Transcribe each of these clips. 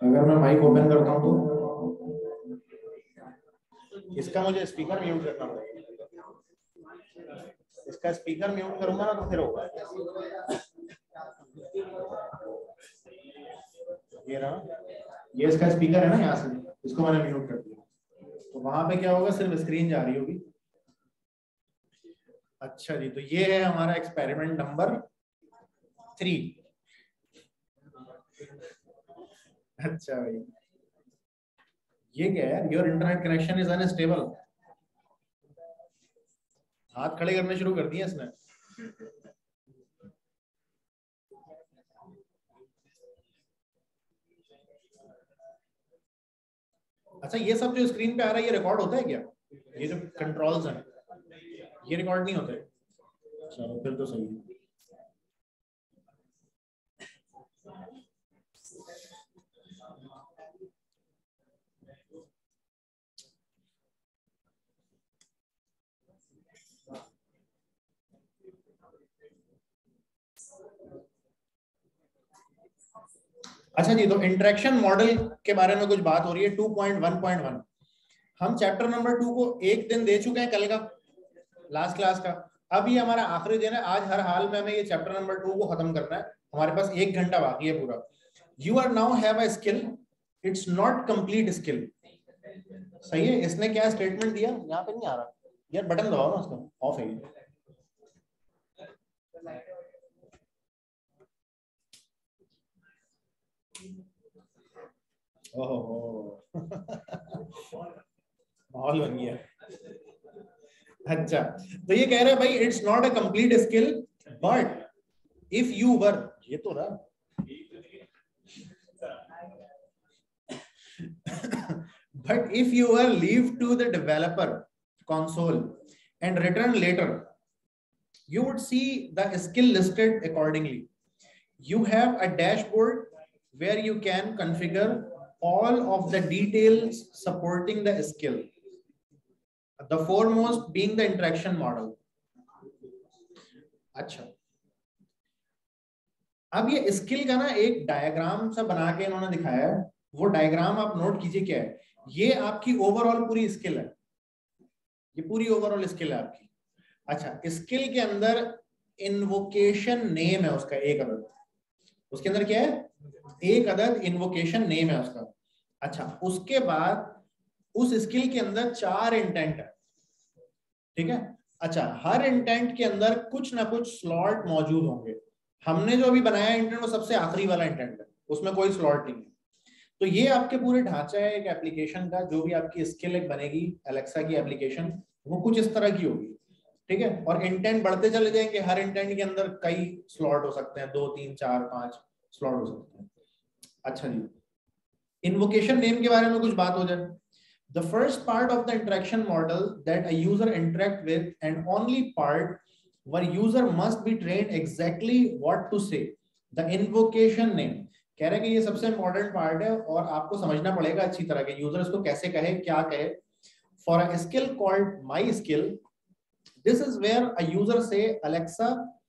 अगर मैं mic open करता हूँ तो इसका मुझे स्पीकर म्यूट करना पड़ेगा। इसका स्पीकर म्यूट करूंगा ना तो फिर होगा। ये रहा, ये इसका स्पीकर है ना, यहाँ से इसको मैंने म्यूट कर दिया, तो वहां पे क्या होगा, सिर्फ स्क्रीन जा रही होगी। अच्छा जी, तो ये है हमारा एक्सपेरिमेंट नंबर 3। अच्छा भाई, ये क्या है, your internet connection is unstable. हाथ खड़े करने शुरू कर दिए इसने। अच्छा, ये सब जो स्क्रीन पे आ रहा है ये रिकॉर्ड होता है क्या? ये जो कंट्रोल्स हैं ये रिकॉर्ड नहीं होते? चलो फिर तो सही है। अच्छा जी, तो इंटरेक्शन मॉडल के बारे में कुछ बात हो रही है 2.1.1। हम चैप्टर नंबर 2 को एक दिन दे चुके हैं, कल का, लास्ट क्लास का। अब ये हमारा आखिरी दिन है। आज हर हाल में हमें ये चैप्टर नंबर 2 को खत्म करना है। हमारे पास 1 घंटा बाकी है पूरा। You are now have a skill, it's not complete skill. सही है। इसने क्या स्टेटमेंट दिया, यहाँ पे नहीं आ रहा यार, बटन दबाओ ना उसका, ऑफ है। ओहो माहौल बन गया। अच्छा, तो ये कह रहे हैं भाई, it's not a complete skill, but if you were, ये तो रहा but if you were leave to the developer console and return later, you would see the skill listed accordingly. You have a dashboard where you can configure all of the details supporting the skill, the foremost being the interaction model. अच्छा, अब ये skill का ना एक diagram सा बना के इन्होंने दिखाया है। वो डायग्राम आप नोट कीजिए क्या है। ये आपकी ओवरऑल पूरी स्किल है, ये पूरी ओवरऑल स्किल है आपकी। अच्छा, स्किल के अंदर इन्वोकेशन नेम है उसका एक अदद। उसके अंदर क्या है, एक अदद इन्वोकेशन नेम है उसका। अच्छा, उसके बाद उस स्किल के अंदर 4 इंटेंट है, ठीक है। अच्छा, हर इंटेंट के अंदर कुछ ना कुछ स्लॉट मौजूद होंगे। हमने जो अभी बनाया इंटेंट वो सबसे आखिरी वाला इंटेंट है, उसमें कोई स्लॉट नहीं है। तो ये आपके पूरे ढांचा है एक एप्लीकेशन का। जो भी आपकी स्किल एक बनेगी एलेक्सा की एप्लीकेशन, वो कुछ इस तरह की होगी, ठीक है। और इंटेंट बढ़ते चले जाएंगे, हर इंटेंट के अंदर कई स्लॉट हो सकते हैं, 2 3 4 5 स्लॉट हो सकते हैं। अच्छा जी, इन्वोकेशन नेम के बारे में कुछ बात हो जाए। The first part of the interaction model that a user interact with, and only part where user must be trained exactly what to say, the invocation name। कह रहे हैं कि ये सबसे इंपॉर्टेंट पार्ट है और आपको समझना पड़ेगा अच्छी तरह के यूजर इसको कैसे कहे, क्या कहे। For a skill called my skill, this is where a user say Alexa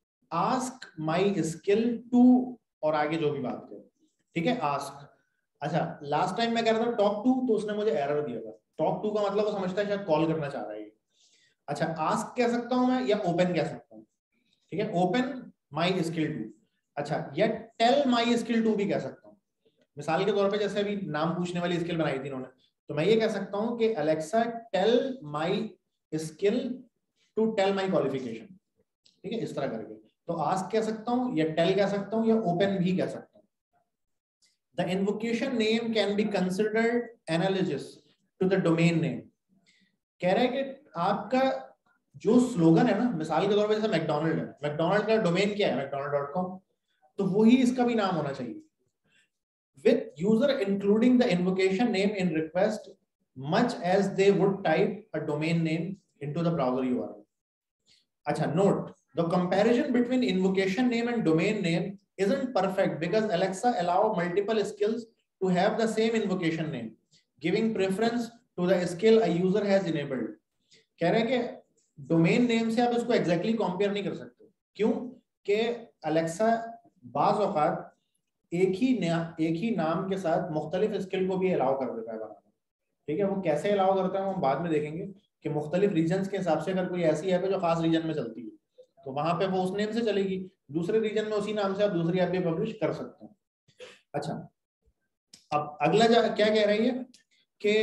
ask my skill to, और आगे जो भी बात करे, ठीक है, ask। अच्छा, लास्ट टाइम मैं कह रहा था टॉक टू, तो उसने मुझे एरर दिया था। टॉक टू का मतलब वो समझता है शायद कॉल करना चाह रहा है। अच्छा, आस्क कह सकता हूं मैं या ओपन कह सकता हूं, ठीक है, ओपन माई स्किल टू। अच्छा, या टेल माई स्किल टू भी कह सकता हूं। मिसाल के तौर पे जैसे अभी नाम पूछने वाली स्किल बनाई थी इन्होंने, तो मैं ये कह सकता हूं कि Alexa tell my skill to tell my qualification, ठीक है, इस तरह करके। तो आस्क कह सकता हूं या टेल कह सकता हूं या ओपन भी कह सकता हूं। The invocation name can be considered analogous to the domain name। कह रहा है कि आपका जो स्लोगन है ना, मिसाल के तौर पे जैसे मैकडोनल्ड है, मैकडोनल्ड का डोमेन क्या है, mcdonald.com, तो वही इसका भी नाम होना चाहिए। With user including the invocation name in request much as they would type a domain name into the browser URL। अच्छा, note the comparison between invocation name and domain name isn't perfect because Alexa allow multiple skills to have the same invocation name, giving preference to the skill a user has enabled। कह रहे हैं कि domain name से आप इसको exactly compare नहीं कर सकते। क्यों? कि Alexa बाज औकात एक ही नाम के साथ मुख्तलिफ स्किल को भी अलाउ कर देता है बनाना। ठीक है, वो कैसे अलाउ करता है वो हम बाद में देखेंगे कि मुख्तलिफ रीजन के हिसाब से अगर कोई ऐसी ऐप है जो खास रीजन में चलती है तो वहां पे वो उस नेम से चलेगी, दूसरे रीजन में उसी नाम से आप दूसरी ऐप भी पब्लिश कर सकते हैं। अच्छा, अब अगला क्या कह रही है कि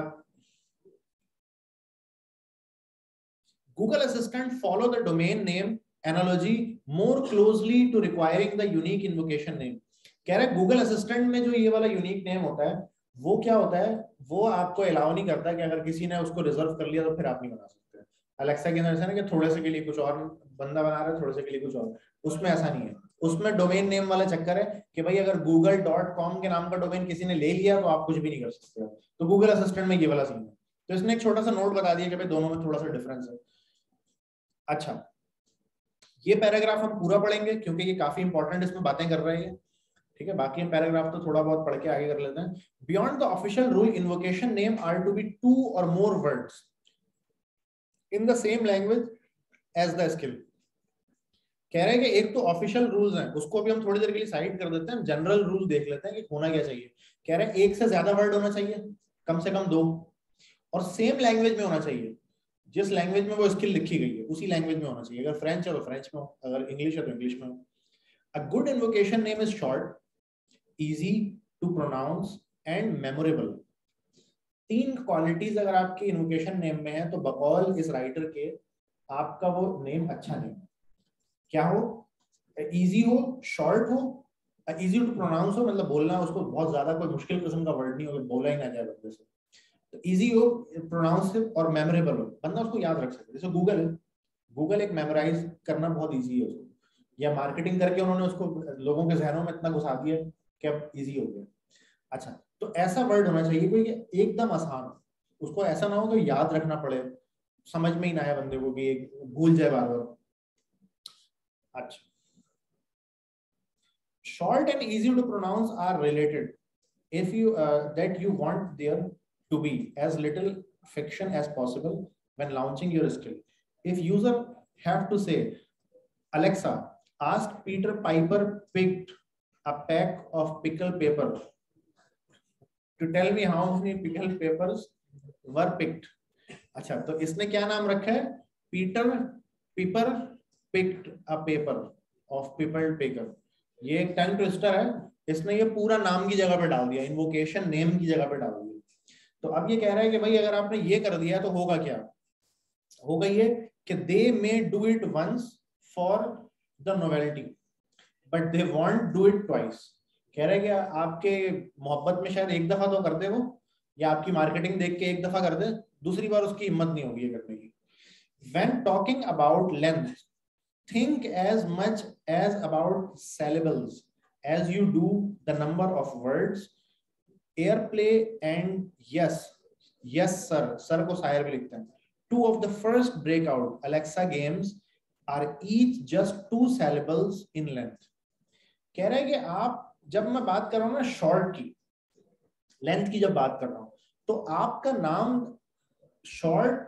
Google assistant follow the domain name analogy more closely to requiring the unique invocation name. कह रहा है गूगल असिस्टेंट में जो ये वाला यूनिक नेम होता है वो क्या होता है, वो आपको अलाउ नहीं करता कि अगर किसी ने उसको रिजर्व कर लिया तो फिर आप नहीं बना सकते। अलेक्सा के अंदर से ना कि थोड़े से के लिए कुछ और बंदा बना रहा है, थोड़े से के लिए कुछ और, उसमें ऐसा नहीं है। उसमें डोमेन नेम वाला चक्कर है कि भाई अगर google.com के नाम का डोमेन किसी ने ले लिया तो आप कुछ भी नहीं कर सकते। तो गूगल असिस्टेंट में ये वाला सीन है। तो इसने एक छोटा सा नोट बता दिया कि भाई दोनों में थोड़ा सा डिफरेंस है। अच्छा, ये पैराग्राफ हम पूरा पढ़ेंगे क्योंकि ये काफी इंपॉर्टेंट इसमें बातें कर रहे हैं। ठीक है, बाकी हम पैराग्राफ तो थोड़ा बहुत पढ़ के आगे कर लेते हैं। Beyond the official rule invocation name are to be 2 और more words in the same language as the skill. कह रहे हैं कि एक तो ऑफिशियल रूल्स हैं, उसको भी हम थोड़ी देर के लिए साइड कर देते हैं, जनरल रूल देख लेते हैं कि होना क्या चाहिए। कह रहे हैं एक से ज्यादा वर्ड होना चाहिए, कम से कम 2, और सेम लैंग्वेज में होना चाहिए। जिस लैंग्वेज में वो स्किल लिखी गई है उसी लैंग्वेज में होना चाहिए। अगर फ्रेंच है तो फ्रेंच में हो, अगर इंग्लिश है तो इंग्लिश में हो। A good invocation name is short, easy to pronounce and memorable. 3 qualities अगर आपकी इन्वोकेशन नेम में है तो बकौल इस राइटर के आपका वो नेम अच्छा नेम क्या हो, इजी हो, शॉर्ट हो, इजी टू प्रोनाउंस हो, मतलब बोलना उसको बहुत ज्यादा कोई मुश्किल किस्म का वर्ड नहीं हो, बोला ही ना जाए बंदे से, तो इजी हो, प्रोनाउंस और मेमोरेबल हो, बंदा उसको याद रख सके। जैसे गूगल है, गूगल एक मेमोराइज करना बहुत इजी है उसको, या मार्केटिंग करके उन्होंने उसको लोगों के जहनों में इतना घुसा दिया कि अब इजी हो गया। अच्छा, तो ऐसा वर्ड होना चाहिए कोई एकदम आसान हो, उसको ऐसा ना हो कि याद रखना पड़े, समझ में ही ना आए बंदे को, कि भूल जाए बार बार। अच्छा, short and easy to pronounce are related if you that you want there to be as little friction as possible when launching your skill. If user have to say, Alexa, ask Peter Piper picked a pack of pickle paper to tell me how many pickle papers were picked. अच्छा, तो इसने क्या नाम रखा है, Peter Piper picked a pepper of people pecker. ये एक tongue twister है, इसने ये पूरा नाम की जगह पे डाल दिया, इन्वोकेशन नेम की जगह पे डाल दिया। तो अब ये कह रहा है कि भाई अगर आपने ये कर दिया तो होगा क्या, होगा ये कि they may do it once for the novelty but they won't do it twice. कह रहे हैं कि आपके मोहब्बत में शायद एक दफा तो कर दे वो, या आपकी मार्केटिंग देख के एक दफा कर दे, दूसरी बार उसकी हिम्मत नहीं होगी करने की। When talking about length, think as much as about syllables as you do the number of words. Airplay and yes, yes sir, sir को शायर भी लिखते हैं। 2 of the first breakout Alexa games are each just 2 syllables in length. कह रहा है कि आप, जब मैं बात कर रहा हूं ना शॉर्ट की, लेंथ की जब बात कर रहा हूं, तो आपका नाम शॉर्ट,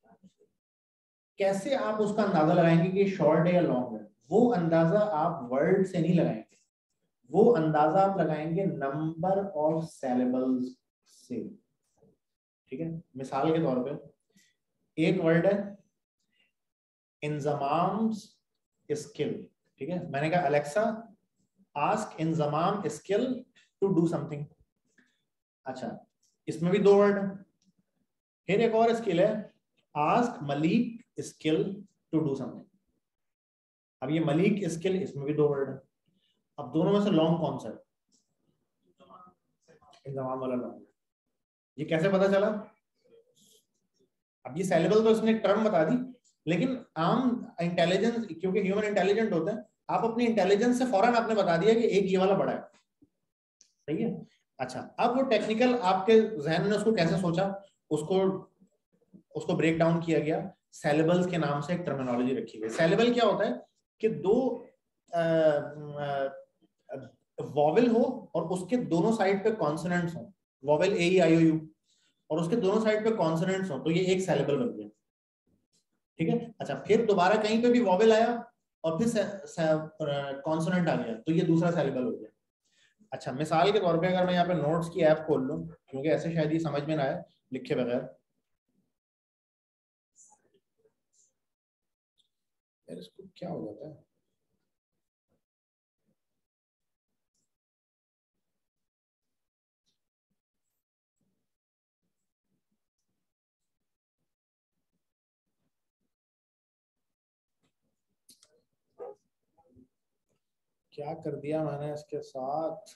कैसे आप उसका अंदाजा लगाएंगे कि शॉर्ट है या लॉन्ग है, वो अंदाजा आप वर्ड से नहीं लगाएंगे, वो अंदाजा आप लगाएंगे नंबर ऑफ सिलेबल्स से। ठीक है, मिसाल के तौर पे एक वर्ड है इंजमाम स्किल। ठीक है, मैंने कहा Alexa ask Inzamam skill to do something. अच्छा, इसमें भी 2 वर्ड है। फिर एक और स्किल है ask Malik skill to do something. अब ये मलिक स्किल, इसमें भी 2 वर्ड है। अब दोनों में से लॉन्ग कौन सा है, इंजमाम वाला लॉन्ग। ये कैसे पता चला, अब ये सैलेबल तो इसने टर्म बता दी, लेकिन आम इंटेलिजेंस, क्योंकि ह्यूमन इंटेलिजेंट होते हैं, आप अपनी इंटेलिजेंस से फौरन आपने बता दिया कि एक ये वाला बड़ा है। सही है। अच्छा, अब वो टेक्निकल आपके जहन में उसको कैसे सोचा, उसको ब्रेक डाउन किया गया। सैलेबल्स के नाम से एक टर्मिनोलॉजी रखी गई। सैलेबल क्या होता है कि 2 वॉवेल हो और उसके दोनों साइड पे कॉन्सोनेंट्स हो, vowel A E I O you, और उसके दोनों साइड पे कॉन्सोनेंट्स हो, तो ये एक सैलेबल बन गया। ठीक है। अच्छा, फिर दोबारा कहीं पे भी वॉवेल आया और फिर कॉन्सोनेंट आ गया, तो ये दूसरा सैलेबल हो गया। अच्छा, मिसाल के तौर पे अगर मैं यहाँ पे नोट्स की ऐप खोल लूँ, क्योंकि ऐसे शायद ये समझ में ना आए लिखे बगैर। यार इसको क्या हो जाता है? क्या कर दिया मैंने इसके साथ?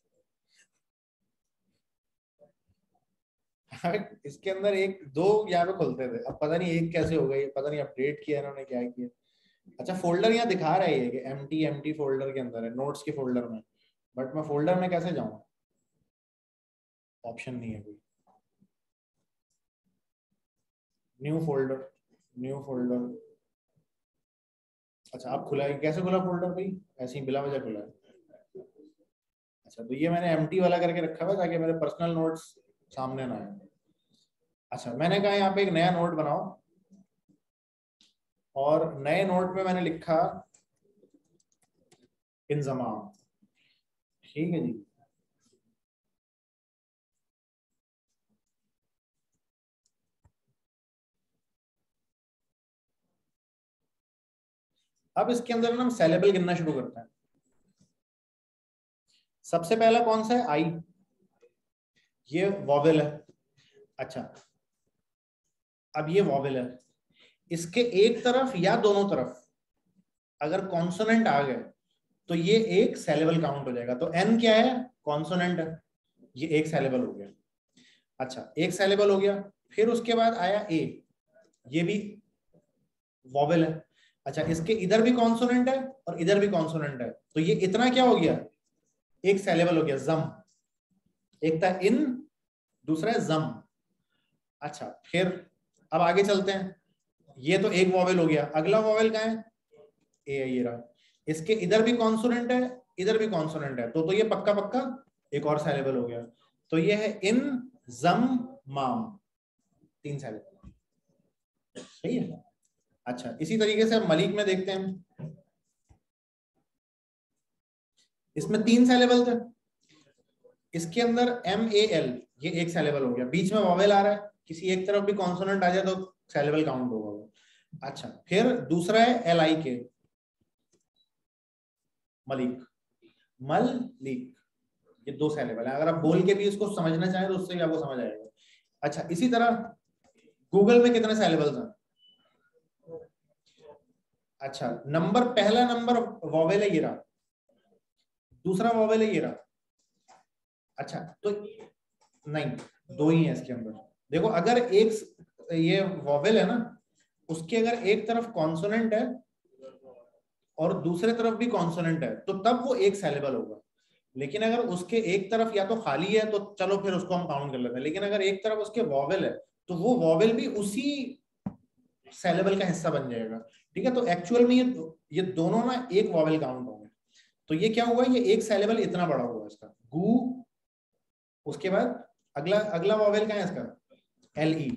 इसके अंदर एक दो यहाँ पे खुलते थे, अब पता नहीं एक कैसे हो गई, पता नहीं अपडेट किया इन्होंने क्या किया। अच्छा, फोल्डर यहाँ दिखा रहा है ये कि एम्प्टी फोल्डर के अंदर है, नोट्स के फोल्डर में, बट मैं फोल्डर में कैसे जाऊँ? ऑप्शन नहीं है कोई। New folder, new folder. अच्छा, अब खुला है, कैसे खुला फोल्डर भाई? ऐसे ही बिला वजह खुला है। अच्छा, तो ये मैंने एम्प्टी वाला करके रखा हुआ ताकि मेरे पर्सनल नोट्स सामने ना आए। अच्छा, मैंने कहा यहाँ पे एक नया नोट बनाओ, और नए नोट में मैंने लिखा इंजमाम। ठीक है जी। अब इसके अंदर ना हम सेलेबल गिनना शुरू करते हैं। सबसे पहला कौन सा है? आई। ये वॉवेल है। अच्छा, अब ये वॉवेल है, इसके एक तरफ या दोनों तरफ अगर कॉन्सोनेंट आ गए तो ये एक सेलेबल काउंट हो जाएगा। तो एन क्या है? कॉन्सोनेंट है, ये एक सेलेबल हो गया। अच्छा, एक सेलेबल हो गया। फिर उसके बाद आया ए, ये भी वॉवेल है। अच्छा, इसके इधर भी कॉन्सोनेंट है और इधर भी कॉन्सोनेंट है, तो ये इतना क्या हो गया? एक सेलेबल हो गया, जम। एक था इन, दूसरा है जम। अच्छा, फिर अब आगे चलते हैं। ये तो एक वॉवेल हो गया, अगला वॉवेल कहाँ है? ए है, ये रहा। इसके इधर भी कॉन्सोनेंट है, इधर भी कॉन्सोनेंट है, तो ये पक्का पक्का एक और सेलेबल हो गया। तो ये है इन, जम, माम, तीन सेलेबल। सही है। अच्छा, इसी तरीके से अब मलिक में देखते हैं। इसमें तीन सेलेबल थे, इसके अंदर एम ए एल, ये एक सेलेबल हो गया, बीच में वॉवेल आ रहा है, किसी एक तरफ भी कॉन्सोनेंट आ जाए तो सेलेबल काउंट होगा वो। अच्छा, फिर दूसरा है एल आई के, मलिक, मलिक। ये दो सेलेबल है, अगर आप बोल के भी इसको समझना चाहें तो उससे भी आपको समझ आएगा। अच्छा, इसी तरह गूगल में कितने सेलेबल्स हैं? अच्छा, नंबर, पहला नंबर वॉवेल है, ये रहा। दूसरा वॉवेल है, ये रहा। अच्छा, तो नहीं, दो ही है इसके अंदर। देखो, अगर एक ये वॉवेल है ना, उसके अगर एक तरफ कॉन्सोनेंट है और दूसरे तरफ भी कॉन्सोनेंट है तो तब वो एक सेलेबल होगा। लेकिन अगर उसके एक तरफ या तो खाली है तो चलो फिर उसको हम काउंट कर लेते हैं, लेकिन अगर एक तरफ उसके वॉवेल है तो वो वॉवेल भी उसी सेलेबल का हिस्सा बन जाएगा। ठीक है, तो एक्चुअल में ये दोनों ना एक वॉवेल काउंट होंगे। तो ये क्या हुआ? ये एक सेलेबल इतना बड़ा हुआ इसका, गू। उसके बाद अगला अगला वॉवेल क्या है इसका? एल ई,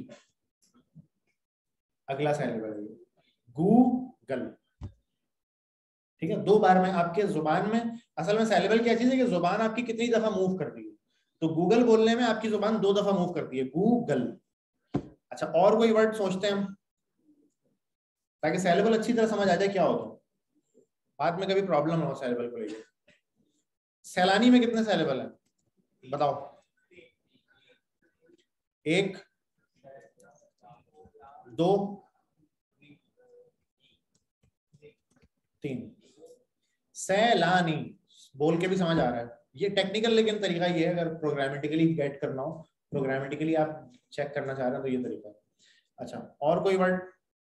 अगला सेलेबल है गूगल। ठीक है, दो बार में आपके जुबान में, असल में सेलेबल क्या चीज है कि जुबान आपकी कितनी दफा मूव करती है, तो गूगल बोलने में आपकी जुबान दो दफा मूव करती है, गूगल। अच्छा, और कोई वर्ड सोचते हैं हम ताकि सेलेबल अच्छी तरह समझ आ जाए क्या हो, तो बाद में कभी प्रॉब्लम ना हो सेलेबल को लेकर। सैलानी में कितने सेलेबल है बताओ? एक, दो, तीन। सैलानी बोल के भी समझ आ रहा है, ये टेक्निकल लेकिन तरीका ये है, अगर प्रोग्रामेटिकली गेट करना हो, प्रोग्रामेटिकली आप चेक करना चाह रहे हो तो ये तरीका है। अच्छा, और कोई वर्ड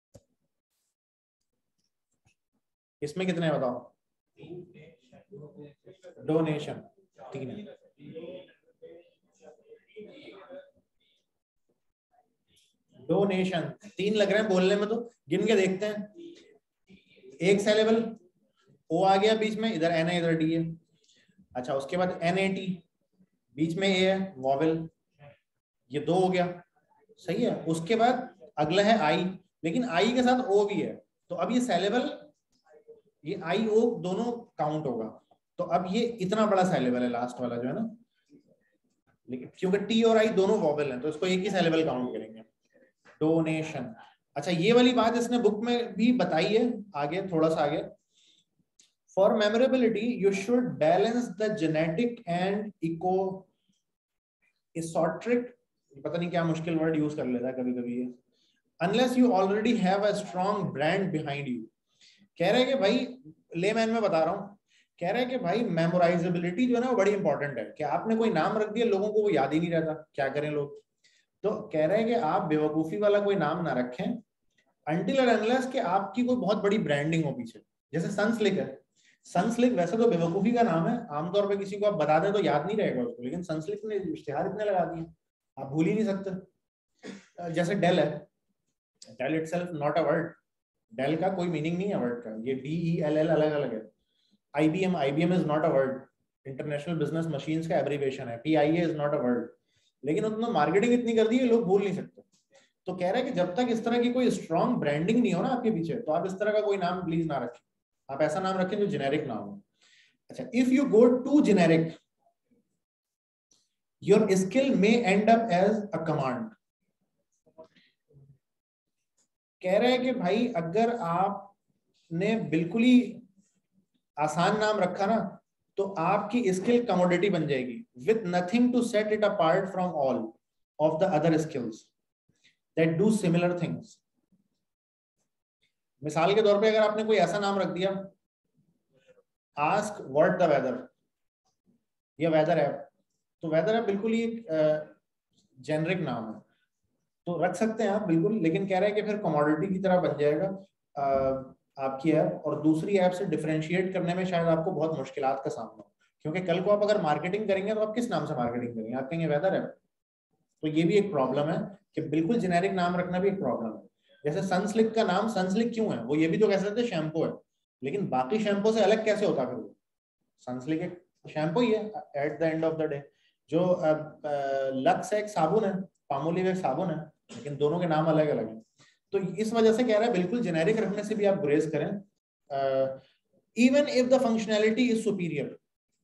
इसमें कितने हैं बताओ? डोनेशन, तीन है। डोनेशन तीन लग रहे हैं बोलने में, तो गिन के देखते हैं। एक सेलेबल ओ आ गया बीच में, इधर एन है इधर डी है। अच्छा, उसके बाद एन ए टी, बीच में ए है वॉवेल, ये दो हो गया। सही है। उसके बाद अगला है आई, लेकिन आई के साथ ओ भी है, तो अब ये सेलेबल, ये आई ओ दोनों काउंट होगा। तो अब ये इतना बड़ा सिलेबल है लास्ट वाला जो है ना, लेकिन क्योंकि टी और आई दोनों वॉवेल हैं तो इसको एक ही सिलेबल काउंट करेंगे। डोनेशन, अच्छा ये वाली बात इसने बुक में भी बताई है आगे, थोड़ा सा आगे। For memorability you should balance the generic and esoteric, पता नहीं क्या मुश्किल वर्ड यूज कर लेता है कभी कभी ये, unless you already have a strong brand behind you. कह रहे हैं कि भाई, लेमैन में बता रहा हूँ, कह रहे हैं कि भाई मेमोराइजेबिलिटी जो है ना वो बड़ी इंपॉर्टेंट है, कि आपने कोई नाम रख दिया लोगों को वो याद ही नहीं रहता, क्या करें लोग। तो कह रहे हैं कि आप बेवकूफी वाला कोई नाम ना रखें अनटिल और अनलेस कि आपकी कोई बहुत बड़ी ब्रांडिंग हो पीछे। जैसे सनस्लिक है, सनस्लिक वैसे तो बेवकूफी का नाम है, आमतौर पे किसी को आप बता दें तो याद नहीं रहेगा उसको, लेकिन सनस्लिक ने इश्तिहार इतने लगा दिए आप भूल ही नहीं सकते। जैसे डेल है, Dell itself not a word, Dell का कोई मीनिंग नहीं है वर्ड का, ये DELL अलग अलग है। IBM is not a word, international business machines का एब्रिविएशन है, PIA is not a word, लेकिन उन्होंने मार्केटिंग इतनी कर दी है लोग भूल नहीं सकते। तो कह रहा है कि जब तक इस तरह की कोई स्ट्रॉन्ग ब्रांडिंग नहीं हो ना आपके पीछे, तो आप इस तरह का कोई नाम प्लीज ना रखें, आप ऐसा नाम रखें जो जेनेरिक नाम हो। अच्छा, if you go to generic your skill may end up as a command. कह रहे हैं कि भाई अगर आपने बिल्कुल ही आसान नाम रखा ना तो आपकी स्किल कमोडिटी बन जाएगी, with nothing to set it apart from all of the other skills that do similar things. मिसाल के तौर पे अगर आपने कोई ऐसा नाम रख दिया, आस्क व्हाट द वेदर, या वेदर ऐप, तो वेदर ऐप बिल्कुल ही एक जेनरिक नाम है, तो रख सकते हैं आप बिल्कुल, लेकिन कह रहे हैं कि फिर कमोडिटी की तरह बन जाएगा आपकी ऐप, और दूसरी ऐप से डिफरेंशिएट करने में शायद आपको बहुत मुश्किलात का सामना हो, क्योंकि कल को आप अगर मार्केटिंग करेंगे तो आप किस नाम से मार्केटिंग करेंगे, आप कहेंगे वेदर ऐप। तो ये भी एक प्रॉब्लम है कि बिल्कुल जेनेरिक नाम रखना भी एक प्रॉब्लम है। जैसे सनस्लिक का नाम सनस्लिक क्यों है, वो ये भी तो कह सकते थे शैम्पू है, लेकिन बाकी शैम्पू से अलग कैसे होता फिर वो, सनस्लिक एक शैम्पू ही है at the end of the day. जो लक्स एक साबुन है, पामोलिव एक साबुन है, लेकिन दोनों के नाम अलग अलग हैं। तो इस वजह से कह रहा है बिल्कुल जेनेरिक रखने से भी आप गुरेज करें, even if the functionality is superior,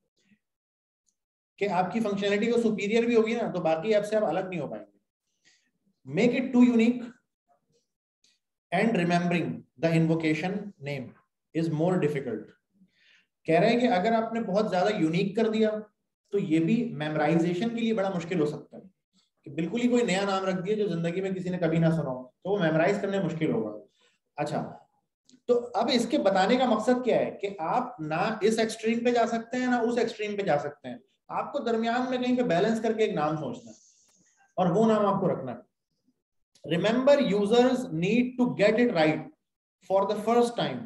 कि आपकी फंक्शनैलिटी को सुपीरियर भी होगी ना तो बाकी ऐप से आप अलग नहीं हो पाएंगे। Make it too unique and remembering the invocation name is more difficult. कह रहे हैं कि अगर आपने बहुत ज्यादा यूनिक कर दिया तो ये भी मेमोराइजेशन के लिए बड़ा मुश्किल हो सकता है, कि बिल्कुल ही कोई नया नाम रख दिया जो जिंदगी में किसी ने कभी ना सुना हो, तो वो मेमोराइज करने मुश्किल होगा। अच्छा, तो अब इसके बताने का मकसद क्या है कि आप ना इस एक्सट्रीम पे जा सकते हैं ना उस एक्सट्रीम पे जा सकते हैं, आपको दरमियान में कहीं पे बैलेंस करके एक नाम सोचना है और वो नाम आपको रखना है। Remember users need to get it right for the first time.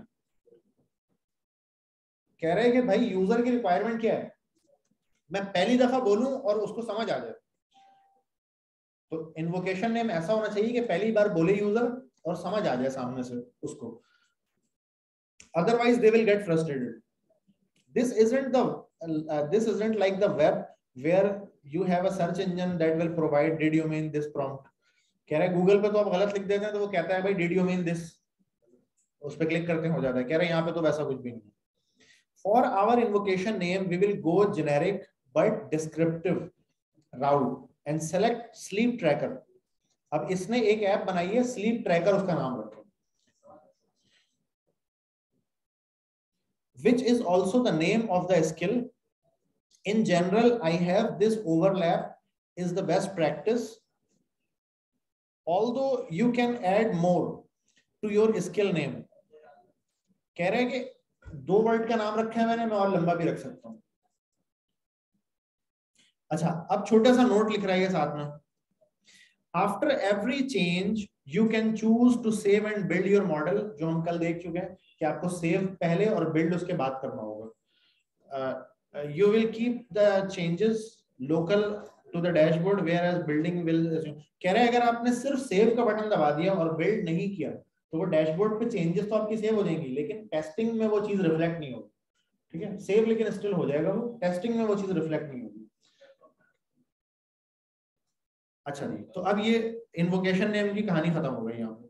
कह रहे हैं कि भाई यूजर की रिक्वायरमेंट क्या है, मैं पहली दफा बोलूं और उसको समझ आ जाए। तो इन्वोकेशन नेम ऐसा होना चाहिए कि पहली बार बोले यूजर और समझ आ जाए सामने से उसको, otherwise they will get frustrated. This isn't like the web where you have a search engine that will provide did you mean this prompt। कह रहा है गूगल पे तो आप गलत लिख देते हैं तो वो कहता है भाई did you mean this, उस पर क्लिक करते हो जाता है। कह रहा है यहाँ पे तो वैसा कुछ भी नहीं है। For our invocation name we will go generic but descriptive route and select sleep tracker। अब इसने एक ऐप बनाई है स्लीप ट्रैकर, उसका नाम रखो, which is also the name of the skill। In general I have this overlap is the best practice, although you can add more to your skill name। कह रहे हैं कि 2 वर्ड का नाम रखा है मैंने, मैं और लंबा भी रख सकता हूं। अच्छा, अब छोटा सा नोट लिख रहा है साथ में, after every change you can choose to save and build your model, जो हम कल देख चुके हैं कि आपको सेव पहले और बिल्ड उसके बाद करना होगा। You will keep the changes local to the dashboard whereas building will. कह रहे हैं अगर आपने सिर्फ सेव का बटन दबा दिया और बिल्ड नहीं किया तो वो डैशबोर्ड पे चेंजेस तो आपकी सेव हो जाएंगी, लेकिन टेस्टिंग में वो चीज रिफ्लेक्ट नहीं होगी। ठीक है, सेव लेकिन स्टिल हो जाएगा, वो टेस्टिंग में वो चीज रिफ्लेक्ट नहीं होगी। अच्छा जी, तो अब ये इन्वोकेशन नेम की कहानी खत्म हो गई यहाँ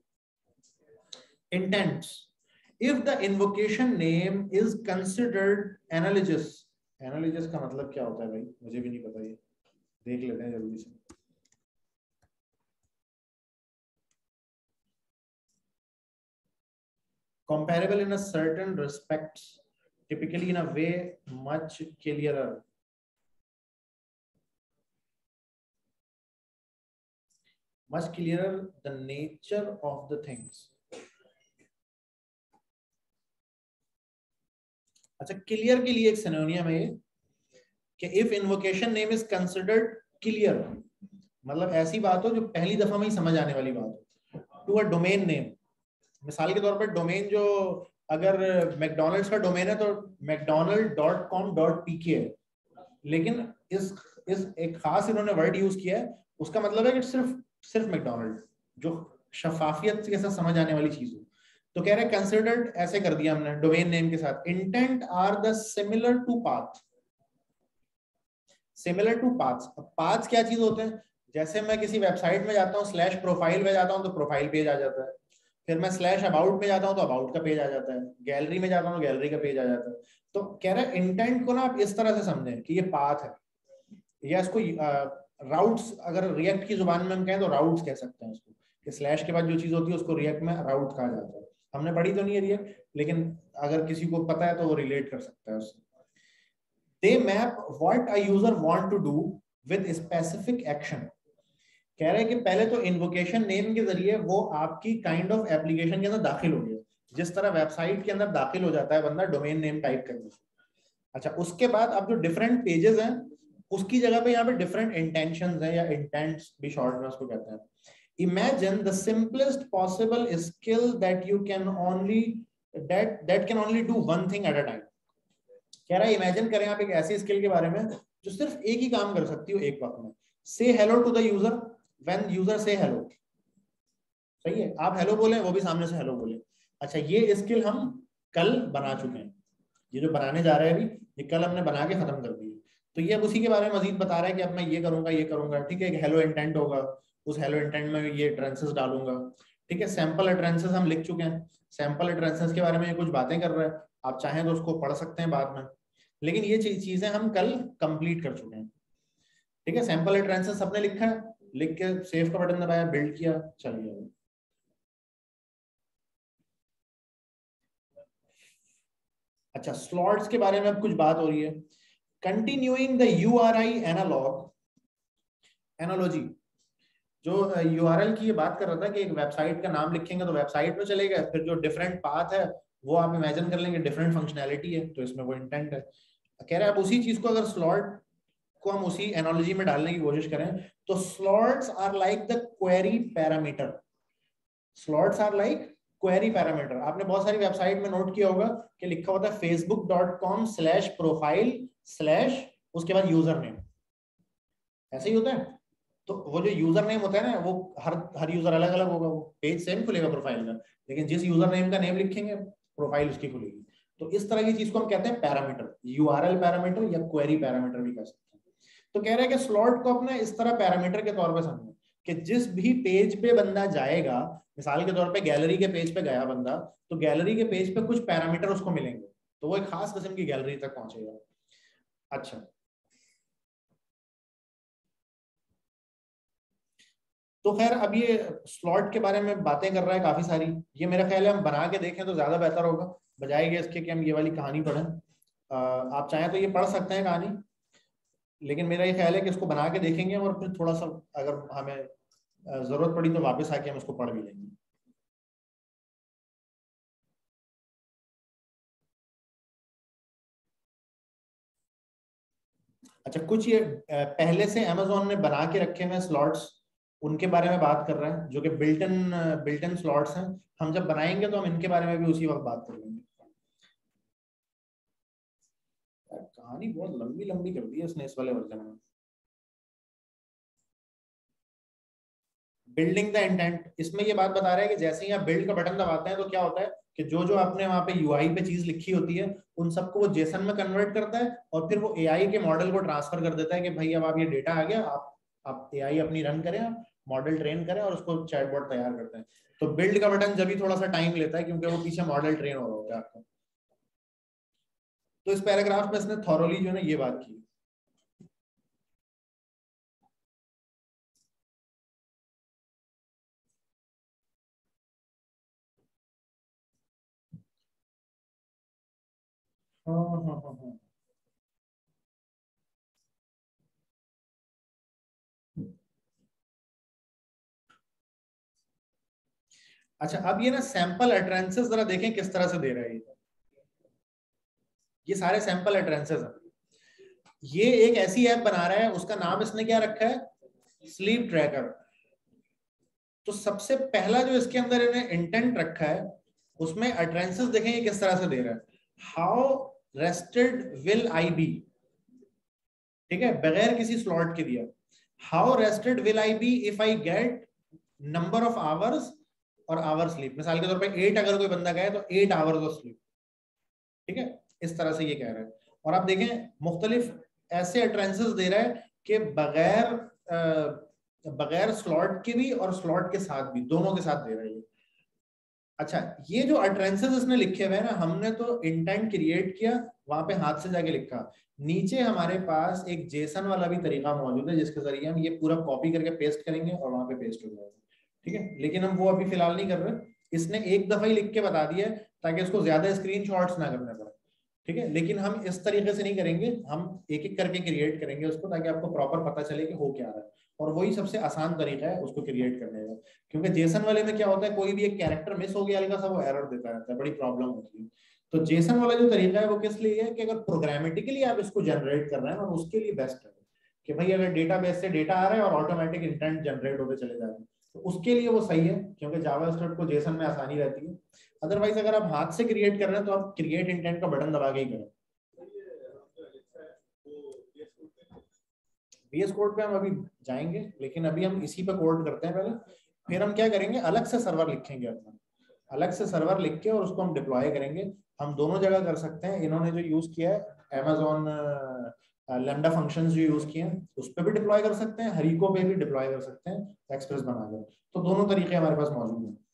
पे। Intents, if the invocation name is considered analogous analysis का मतलब क्या होता है भाई, मुझे भी नहीं पता, ये देख लेते हैं जल्दी से। Comparable in a certain respects, typically in a way much clearer. Much clearer the nature of the things. अच्छा, क्लियर के लिए एक सिनोनियम है कि if invocation name is considered clear, मतलब ऐसी बात हो जो पहली दफा में ही समझ आने वाली बात हो। टू अ डोमेन नेम, मिसाल के तौर पर डोमेन जो अगर मैकडोनल्ड्स का डोमेन है तो mcdonald.com.pk है, लेकिन इस एक खास इन्होंने वर्ड यूज किया है, उसका मतलब है कि सिर्फ मैकडोनल्ड, जो शफाफियत के साथ समझ आने वाली चीज हो। तो कह रहे हैं कंसिडर्ड ऐसे कर दिया हमने डोमेन नेम के साथ, intent are the similar to path. Similar to paths, paths क्या चीज होते हैं, जैसे मैं किसी वेबसाइट में जाता हूँ स्लैश प्रोफाइल में जाता हूँ तो प्रोफाइल पेज आ जाता है, फिर मैं स्लैश अबाउट में जाता हूँ तो अबाउट का पेज आ जाता है, गैलरी में जाता हूँ तो गैलरी का पेज आ जाता है। तो कह रहे हैं इंटेंट को ना आप इस तरह से समझें कि ये पाथ है, या इसको राउट्स, अगर रिएक्ट की जुबान में हम कहें तो राउट्स कह सकते हैं उसको, कि स्लैश के बाद जो चीज होती है उसको रिएक्ट में राउट कहा जाता है। हमने पढ़ी तो नहीं है रिएक्ट, लेकिन अगर किसी को पता है तो वो रिलेट कर सकता है उससे। They map what a user want to do with specific action. कह रहे हैं कि पहले तो इन्वोकेशन नेम के जरिए वो आपकी काइंड ऑफ एप्लीकेशन के अंदर दाखिल हो गया, जिस तरह वेबसाइट के अंदर दाखिल हो जाता है बंदा डोमेन नेम टाइप करने से। अच्छा, उसके बाद अब जो डिफरेंट पेजेस हैं उसकी जगह पे यहाँ पे डिफरेंट इंटेंशंस हैं, या इंटेंट्स भी शॉर्ट में उसको कहते हैं। Imagine the simplest possible skill that you can only that can only do one thing at a time. कह रहा है इमेजिन करें आप एक ऐसी स्किल के बारे में जो सिर्फ एक ही काम कर सकती हो एक वक्त में। Say hello to the user when user say hello, सही है, आप हेलो बोले वो भी सामने से हेलो बोले। अच्छा, ये स्किल हम कल बना चुके हैं, ये जो बनाने जा रहे हैं अभी, ये कल हमने बना के खत्म कर दिए। तो ये अब उसी के बारे में मजीद बता रहा है कि अब मैं ये करूंगा, ठीक है, एक हेलो इंटेंट होगा, उस हेलो इंटेंट में ये ट्रांसेस डालूंगा, ठीक है। सैंपल एट्रेंसेस हम लिख चुके हैं, सैंपल एट्रेंसेस के बारे में कुछ बातें कर रहा है, आप चाहें तो उसको पढ़ सकते हैं बाद में, लेकिन ये चीजें हम कल कंप्लीट कर चुके हैं, ठीक है। सैंपल एट्रेंसेस सबने लिखा है, लिख के सेव का बटन दबाया, बिल्ड किया, चल गया। अच्छा, स्लॉट्स के बारे में अब कुछ बात हो रही है। कंटिन्यूइंग द URI एनालॉजी, जो URL की ये बात कर रहा था कि एक वेबसाइट का नाम लिखेंगे तो वेबसाइट पे चलेगा, फिर जो डिफरेंट पाथ है वो आप इमेजिन कर लेंगे डिफरेंट फंक्शनैलिटी है, तो इसमें वो इंटेंट है। कह रहे हैं आप उसी चीज को अगर स्लॉट को हम उसी एनालॉजी में डालने की कोशिश करें तो slots are like the query parameter. Slots are like query parameter. आपने बहुत सारी वेबसाइट में नोट किया होगा कि लिखा होता है facebook.com/profile/ उसके बाद यूजर नेम, ऐसे ही होता है। तो वो जो यूजर नेम होता है ना, वो हर यूजर अलग अलग होगा, वो पेज सेम खुलेगा प्रोफाइल का, लेकिन जिस यूजर नेम का नेम लिखेंगे प्रोफाइल उसकी खुलेगी। तो इस तरह की चीज को हम कहते हैं पैरामीटर, URL पैरामीटर या क्वेरी पैरामीटर भी कह सकते हैं। तो कह रहे हैं कि स्लॉट को अपने इस तरह पैरामीटर के तौर पर समझें कि जिस भी पेज पे बंदा जाएगा, मिसाल के तौर पे गैलरी के पेज पे गया बंदा, तो गैलरी के पेज पे कुछ पैरामीटर उसको मिलेंगे, तो वो एक खास किस्म की गैलरी तक पहुंचेगा। अच्छा, तो खैर अब ये स्लॉट के बारे में बातें कर रहा है काफी सारी, ये मेरा ख्याल है हम बना के देखें तो ज्यादा बेहतर होगा, बजाय कि इसके कि हम ये वाली कहानी पढ़ें। आप चाहें तो ये पढ़ सकते हैं कहानी, लेकिन मेरा ये ख्याल है कि इसको बना के देखेंगे और फिर थोड़ा सा अगर हमें जरूरत पड़ी तो वापस आके हम इसको पढ़ भी लेंगे। अच्छा, कुछ ये पहले से अमेजोन ने बना के रखे हुए स्लॉट्स, उनके बारे में बात कर रहे हैं, जो कि बिल्टन स्लॉट्स हैं। हम जब बनाएंगे तो हम इनके बारे में भी उसी वक्त बात कर लेंगे। कहानी बहुत लंबी लंबी कर दी है इसने इस वाले वर्जन में। बिल्डिंग द इंटेंट, इसमें ये बात बता रहा है कि जैसे ही आप बिल्ड का बटन दबाते हैं तो क्या होता है कि जो जो आपने वहां पे यूआई पे चीज लिखी होती है उन सबको वो जेसन में कन्वर्ट करता है, और फिर वो एआई के मॉडल को ट्रांसफर कर देता है कि भाई अब आप ये डेटा आ गया, आप एआई अपनी रन करें, मॉडल ट्रेन करें और उसको चैटबॉट तैयार करते हैं। तो बिल्ड का बटन जब भी थोड़ा सा टाइम लेता है क्योंकि वो पीछे मॉडल ट्रेन हो रहा होता है आपका। तो इस पैराग्राफ में इसने थॉरोली जो है ना ये बात की। हाँ हाँ हाँ हाँ। अच्छा, अब ये ना सैंपल अटरेंसेस जरा देखें किस तरह से दे रहा है। ये सारे सैंपल अटरेंसेस हैं। ये एक ऐसी ऐप बना रहा है, उसका नाम इसने क्या रखा है, स्लीप ट्रैकर। तो सबसे पहला जो इसके अंदर इन्हें इंटेंट रखा है, उसमें अटरेंसेस देखें ये किस तरह से दे रहा है। How rested will I be, ठीक है, बगैर किसी स्लॉट के दिया। How rested will I be if I get number of hours और आवर स्लीप। मिसाल के तौर पे 8 अगर कोई बंदा गया तो 8 आवर्स ऑफ स्लीप, ठीक है, इस तरह से ये कह रहा है। और आप देखें मुख्तलिफ ऐसे अटरेंसेस दे रहा है कि बगैर स्लॉट के भी और स्लॉट के साथ भी, दोनों के साथ दे रहा है। अच्छा, ये जो अटरेंसेस इसने लिखे हुए हैं ना, हमने तो इंटेंट क्रिएट किया, वहां पे हाथ से जाके लिखा। नीचे हमारे पास एक जेसन वाला भी तरीका मौजूद है जिसके जरिए हम ये पूरा कॉपी करके पेस्ट करेंगे और वहां पे पेस्ट हो जाएगा, ठीक है। लेकिन हम वो अभी फिलहाल नहीं कर रहे, इसने एक दफा ही लिख के बता दिया है ताकि उसको ज्यादा स्क्रीनशॉट्स ना करने पड़े, ठीक है। लेकिन हम इस तरीके से नहीं करेंगे, हम एक एक करके क्रिएट करेंगे उसको, ताकि आपको प्रॉपर पता चले कि हो क्या रहा है। और वही सबसे आसान तरीका है उसको क्रिएट करने का, क्योंकि जेसन वाले में क्या होता है, कोई भी एक कैरेक्टर मिस हो गया हल्का सा, वो एरर देता रहता है, बड़ी प्रॉब्लम होती है। तो जेसन वाला जो तरीका है वो किस लिए है कि अगर प्रोग्रामेटिकली आप इसको जनरेट कर रहे हैं, और उसके लिए बेस्ट है कि भाई अगर डेटाबेस से डेटा आ रहा है और ऑटोमेटिक इंटेंट जनरेट होते चले जा रहे हैं, तो उसके लिए वो सही है, क्योंकि जावास्क्रिप्ट को जेसन में आसानी रहती है। अदरवाइज अगर आप हाथ से क्रिएट कर रहे हैं तो आप क्रिएट इंटेंट का बटन दबा के ही करें। VS कोड पे हम अभी जाएंगे, लेकिन अभी हम इसी पे कोड करते हैं पहले, फिर हम क्या करेंगे, अलग से सर्वर लिखेंगे अपना, अलग से सर्वर लिख के और उसको हम डिप्लॉय करेंगे। हम दोनों जगह कर सकते हैं। इन्होंने जो यूज किया है Amazon लैम्डा फंक्शंस जो यूज किए हैं उस पर भी डिप्लॉय कर सकते हैं, हरिको पे भी डिप्लॉय कर सकते हैं एक्सप्रेस बनाकर। तो दोनों तरीके हमारे पास मौजूद हैं।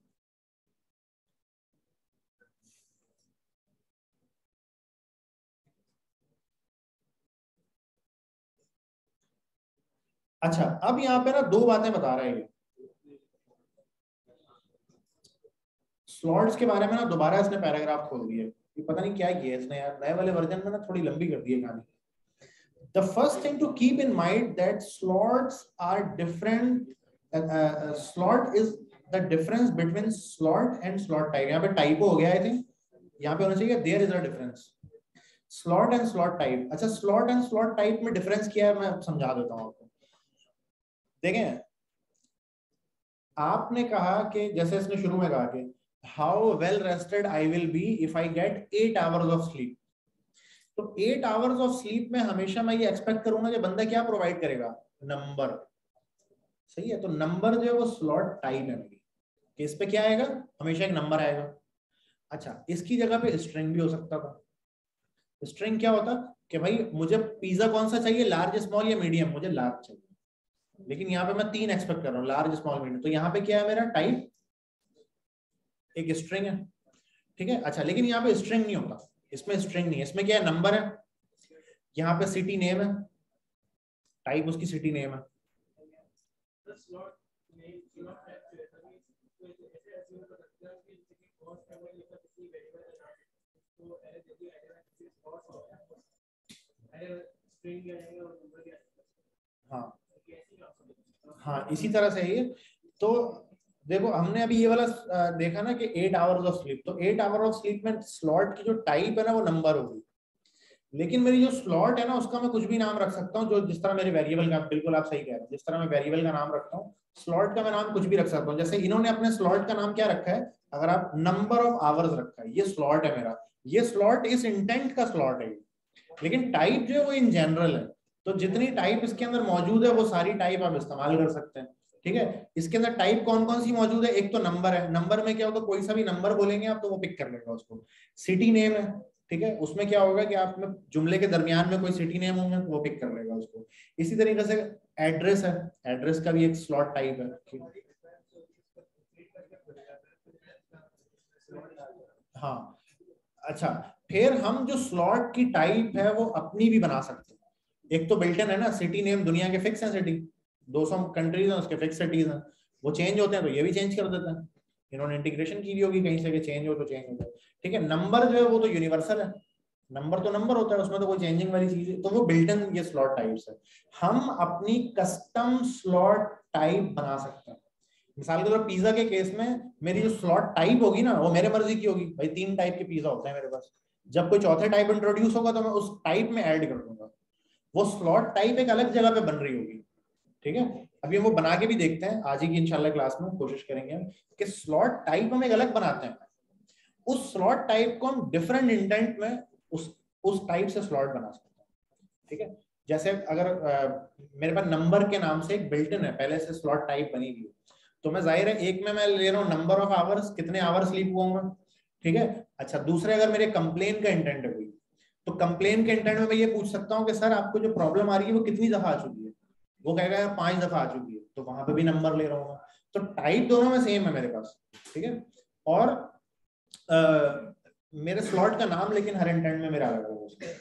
अच्छा, अब यहाँ पे ना दो बातें बता रहे हैं। स्लॉट्स के बारे में ना दोबारा इसने पैराग्राफ खोल दिया, ये पता नहीं क्या किया इसने यार, नए वाले वर्जन में ना थोड़ी लंबी कर दी है कहानी। The first thing to keep in mind that slots are different. Slot is the difference between slot and slot type. यहाँ पे typo हो गया, I think यहाँ पे होना चाहिए there is a difference. Slot and slot type. अच्छा, slot and slot type में difference क्या है मैं समझा देता हूँ आपको। देखें, आपने कहा कि जैसे इसने शुरू में कहा कि how well rested I will be if I get 8 hours of sleep. तो 8 आवर्स ऑफ स्लीप में हमेशा मैं ये एक्सपेक्ट करूंगा कि बंदा क्या प्रोवाइड करेगा, नंबर। सही है, तो नंबर जो है वो स्लॉट टाइप है मेरी, कि इस पे क्या आएगा, हमेशा एक नंबर आएगा। अच्छा, इसकी जगह पे स्ट्रिंग भी हो सकता था। स्ट्रिंग क्या होता कि भाई मुझे पिज्जा कौन सा चाहिए, लार्ज स्मॉल या मीडियम, मुझे लार्ज चाहिए। लेकिन यहाँ पे मैं 3 एक्सपेक्ट कर रहा हूँ, लार्ज स्मॉल मीडियम। तो यहाँ पे क्या है, मेरा टाइप एक स्ट्रिंग है, ठीक है। अच्छा, लेकिन यहाँ पे स्ट्रिंग नहीं होता, इसमें स्ट्रिंग नहीं है, इसमें क्या है, नंबर है। यहाँ पे सिटी नेम है, टाइप उसकी सिटी नेम है। हाँ हाँ, इसी तरह से ये। तो देखो, हमने अभी ये वाला देखा ना कि 8 आवर्स ऑफ स्लीप, तो 8 आवर ऑफ स्लीप में स्लॉट की जो टाइप है ना वो नंबर होगी। लेकिन मेरी जो स्लॉट है ना उसका मैं कुछ भी नाम रख सकता हूँ, जो जिस तरह मेरे वेरिएबल का, बिल्कुल आप सही कह रहे हैं, जिस तरह मैं वेरिएबल का नाम रखता हूँ, स्लॉट का मैं नाम कुछ भी रख सकता हूँ। जैसे इन्होंने अपने स्लॉट का नाम क्या रखा है, अगर आप नंबर ऑफ आवर्स रखा है, ये स्लॉट है मेरा, ये स्लॉट इस इंटेंट का स्लॉट है। लेकिन टाइप जो है वो इन जनरल है, तो जितनी टाइप इसके अंदर मौजूद है वो सारी टाइप आप इस्तेमाल कर सकते हैं, ठीक है। इसके अंदर टाइप कौन कौन सी मौजूद है, एक तो नंबर है, नंबर में क्या होगा, कोई सा भी नंबर बोलेंगे आप तो वो पिक कर लेगा उसको। सिटी नेम है, ठीक है, उसमें क्या होगा कि आप में जुमले के दरमियान में कोई सिटी नेम होंगे तो वो पिक कर लेगा उसको। इसी तरीके से एड्रेस है, एड्रेस का भी एक स्लॉट टाइप है। हाँ, अच्छा फिर हम जो स्लॉट की टाइप है वो अपनी भी बना सकते हैं। एक तो बिल्टन है ना, सिटी नेम दुनिया के फिक्स हैं, सिटी 200 कंट्रीज हैं उसके फिक्स सिटीज हैं, वो चेंज होते हैं तो ये भी चेंज कर देते हैं। इन्होंने इंटीग्रेशन की भी होगी कहीं से कि चेंज हो तो चेंज हो जाए, ठीक है। नंबर जो है वो तो यूनिवर्सल है, नंबर तो नंबर होता है, उसमें तो कोई चेंजिंग वाली चीज है, तो वो बिल्टन ये स्लॉट टाइप्स है। हम अपनी कस्टम स्लॉट टाइप बना सकते हैं। मिसाल के तौर पिज्जा के केस में मेरी जो स्लॉट टाइप होगी ना वो मेरे मर्जी की होगी, भाई 3 टाइप के पिज्जा होते हैं मेरे पास, जब कोई चौथे टाइप इंट्रोड्यूस होगा तो मैं उस टाइप में ऐड कर दूंगा, वो स्लॉट टाइप एक अलग जगह पे बन रही होगी, ठीक है। अभी हम वो बना के भी देखते हैं, आज ही की इंशाल्लाह क्लास में कोशिश करेंगे कि स्लॉट टाइप हम एक अलग बनाते हैं, उस स्लॉट टाइप को हम डिफरेंट इंटेंट में उस टाइप से स्लॉट बना सकते हैं, ठीक है। जैसे अगर मेरे पास नंबर के नाम से एक बिल्टन है, पहले से स्लॉट टाइप बनी हुई है, तो मैं जाहिर है एक में मैं ले रहा हूँ नंबर ऑफ आवर्स, कितने आवर्स स्लीप हुआ, ठीक है। अच्छा, दूसरे अगर मेरे कंप्लेन का इंटेंट है कोई, तो कंप्लेन के इंटेंट में मैं ये पूछ सकता हूँ कि सर आपको जो प्रॉब्लम आ रही है वो कितनी दफा आ चुकी है, वो कहेगा यार 5 दफा आ चुकी है, तो वहां पे भी नंबर ले रहा हूँ। तो टाइप दोनों में सेम है मेरे पास, ठीक है। और मेरे स्लॉट का नाम लेकिन हर इंटेंट में मेरा अलग होगा।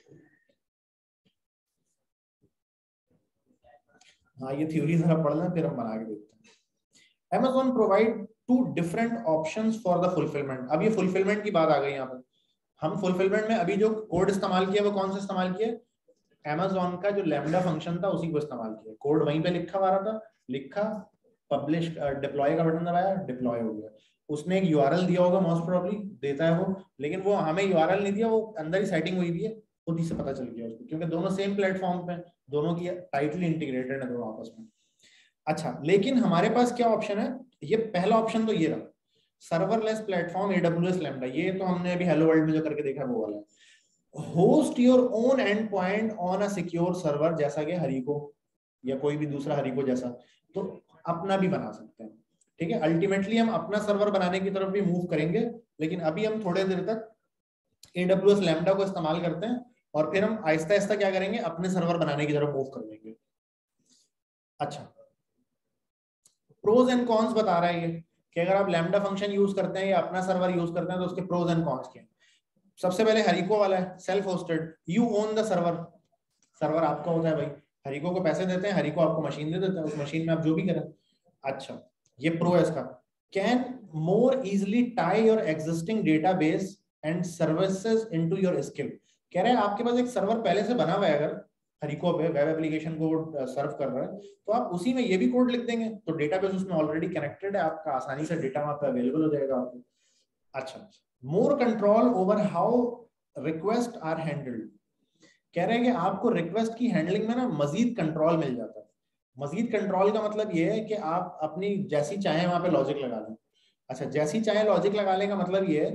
हाँ, ये थ्योरी जरा पढ़ लें फिर हम बना के देखते हैं। Amazon provide 2 different options for the fulfilment. अब ये फुलफिलमेंट की बात आ गई यहाँ पर। हम फुलफिलमेंट में अभी जो कोड इस्तेमाल किया वो कौन सा इस्तेमाल किया, Amazon का जो लैम्डा फंक्शन था उसी को इस्तेमाल किया। कोड वहीं पे लिखा हुआ था, लिखा, पब्लिश, डिप्लॉय का बटन दबाया, डिप्लॉय हो गया। उसने एक यूआरएल दिया होगा, मोस्ट प्रोबेबली देता है वो, लेकिन वो हमें यूआरएल नहीं दिया, वो अंदर ही सेटिंग हुई भी है, खुद ही से पता चल गया उसको, क्योंकि दोनों सेम प्लेटफॉर्म पे, दोनों की टाइटली इंटीग्रेटेड है दोनों आपस में। अच्छा, लेकिन हमारे पास क्या ऑप्शन है, ये पहला ऑप्शन तो ये रहा, सर्वरलेस प्लेटफॉर्म AWS लैम्डा, ये तो हमने अभी हेलो वर्ल्ड में जो करके देखा वो वाला है। Host your own end point on a secure server, जैसा कि हरिको या कोई भी दूसरा हरिको जैसा, तो अपना भी बना सकते हैं, ठीक है। अल्टीमेटली हम अपना सर्वर बनाने की तरफ भी मूव करेंगे, लेकिन अभी हम थोड़े देर तक AWS लैम्डा को इस्तेमाल करते हैं और फिर हम आहिस्ता आहिस्ता क्या करेंगे, अपने सर्वर बनाने की तरफ मूव कर लेंगे। अच्छा, प्रोज एंड कॉन्स बता रहा है ये कि अगर आप लैम्डा फंक्शन यूज करते हैं या अपना सर्वर यूज करते हैं तो उसके प्रोज एंड कॉन्स क्या हैं। सबसे पहले हरिको वाला है, self hosted, you own the server, server आपका होता है भाई, हरिको को पैसे देते हैं, हरिको आपको मशीन दे देता है, उस मशीन में आप जो भी करें। अच्छा, ये प्रो है इसका, can more easily tie your existing database and services into your skill. कह रहे हैं आपके पास एक सर्वर पहले से बना हुआ है, अगर हरिको पे वेब एप्लीकेशन को सर्व कर रहा है तो आप उसी में ये भी कोड लिख देंगे, तो डेटाबेस उसमें ऑलरेडी कनेक्टेड है, आपका आसानी से डेटा वहां पे अवेलेबल हो जाएगा आपको। अच्छा, more control over how request are handled. कह रहे हैं कि आपको रिक्वेस्ट की हैंडलिंग में ना मजीद कंट्रोल मिल जाता है। मजीद कंट्रोल का मतलब ये है कि आप अपनी जैसी चाहे वहां पे लॉजिक लगा लें। अच्छा, जैसी चाहे लॉजिक लगाने का मतलब ये है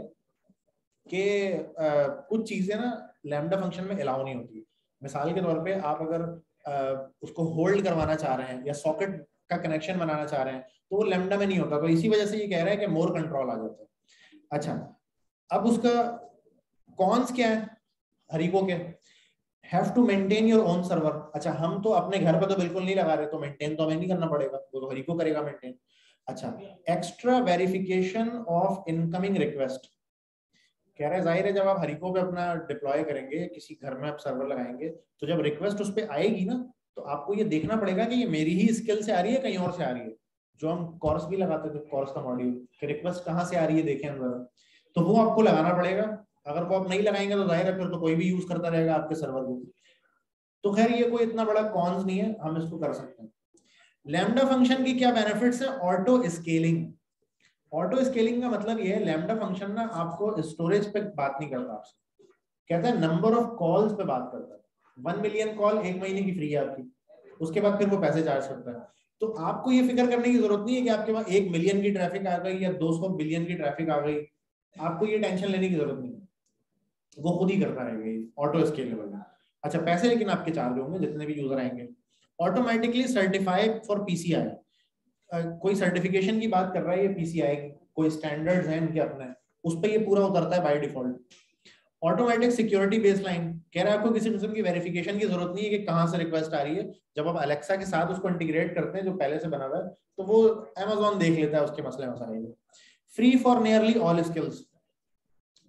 कि कुछ चीजें ना लैम्डा फंक्शन में अलाउ नहीं होती। मिसाल के तौर पे आप अगर उसको होल्ड करवाना चाह रहे हैं या सॉकेट का कनेक्शन बनाना चाह रहे हैं तो वो लैम्डा में नहीं होता, तो इसी वजह से ये कह रहा है कि मोर कंट्रोल आ जाता है। अच्छा, अब उसका कॉन्स क्या है हरिको के, have to maintain your own server. अच्छा, हम तो अपने घर पे तो बिल्कुल नहीं लगा रहे, तो मेंटेन तो हमें नहीं करना पड़ेगा, वो तो हरिको करेगा मेंटेन। अच्छा, extra verification of incoming request. कह रहे हैं जाहिर है जब आप हरिको पे अपना डिप्लॉय करेंगे, किसी घर में आप सर्वर लगाएंगे, तो जब रिक्वेस्ट उस पर आएगी ना तो आपको ये देखना पड़ेगा कि ये मेरी ही स्किल से आ रही है कहीं और से आ रही है। जो हम कॉर्स भी लगाते थे, कॉर्स का मॉड्यूल, कि रिक्वेस्ट कहाँ से आ रही है देखें हम जरा, तो वो आपको लगाना पड़ेगा। अगर वो आप नहीं लगाएंगे तो जाहिर है फिर तो कोई भी यूज करता रहेगा आपके सर्वर को। तो खैर ये कोई इतना बड़ा कॉन्स नहीं है, हम इसको कर सकते हैं। लैम्डा फंक्शन की क्या बेनिफिट्स है, ऑटो स्केलिंग। ऑटो स्केलिंग का मतलब ये है, लैम्डा फंक्शन ना आपको स्टोरेज पे बात नहीं करता आपसे, कहता है नंबर ऑफ कॉल्स पे बात करता है। 1 मिलियन कॉल 1 महीने की फ्री है आपकी, उसके बाद फिर वो पैसे चार्ज करता है। तो आपको ये फिक्र करने की जरूरत नहीं है कि आपके पास 1 मिलियन की ट्रैफिक आ गई या 200 बिलियन की ट्रैफिक आ गई, आपको ये टेंशन लेने की जरूरत नहीं है, वो खुद ही करता रहेगा ऑटो स्केलेबल में। अच्छा, पैसे लेकिन आपके चार्ज होंगे जितने भी यूजर आएंगे। ऑटोमेटिकली सर्टिफाइड फॉर PCI, कोई सर्टिफिकेशन की बात कर रहा है ये PCI की, कोई स्टैंडर्ड्स हैं इनके अपने, उस पर ये पूरा उतरता है by default. Automatic security baseline, कह रहा है आपको किसी किस्म की वेरिफिकेशन की जरूरत नहीं है कि कहां से रिक्वेस्ट आ रही है। जब आप अलेक्सा के साथ उसको इंटीग्रेट करते हैं जो पहले से बना हुआ है, तो वो Amazon देख लेता है उसके मसले मसाइल। Free for nearly all skills,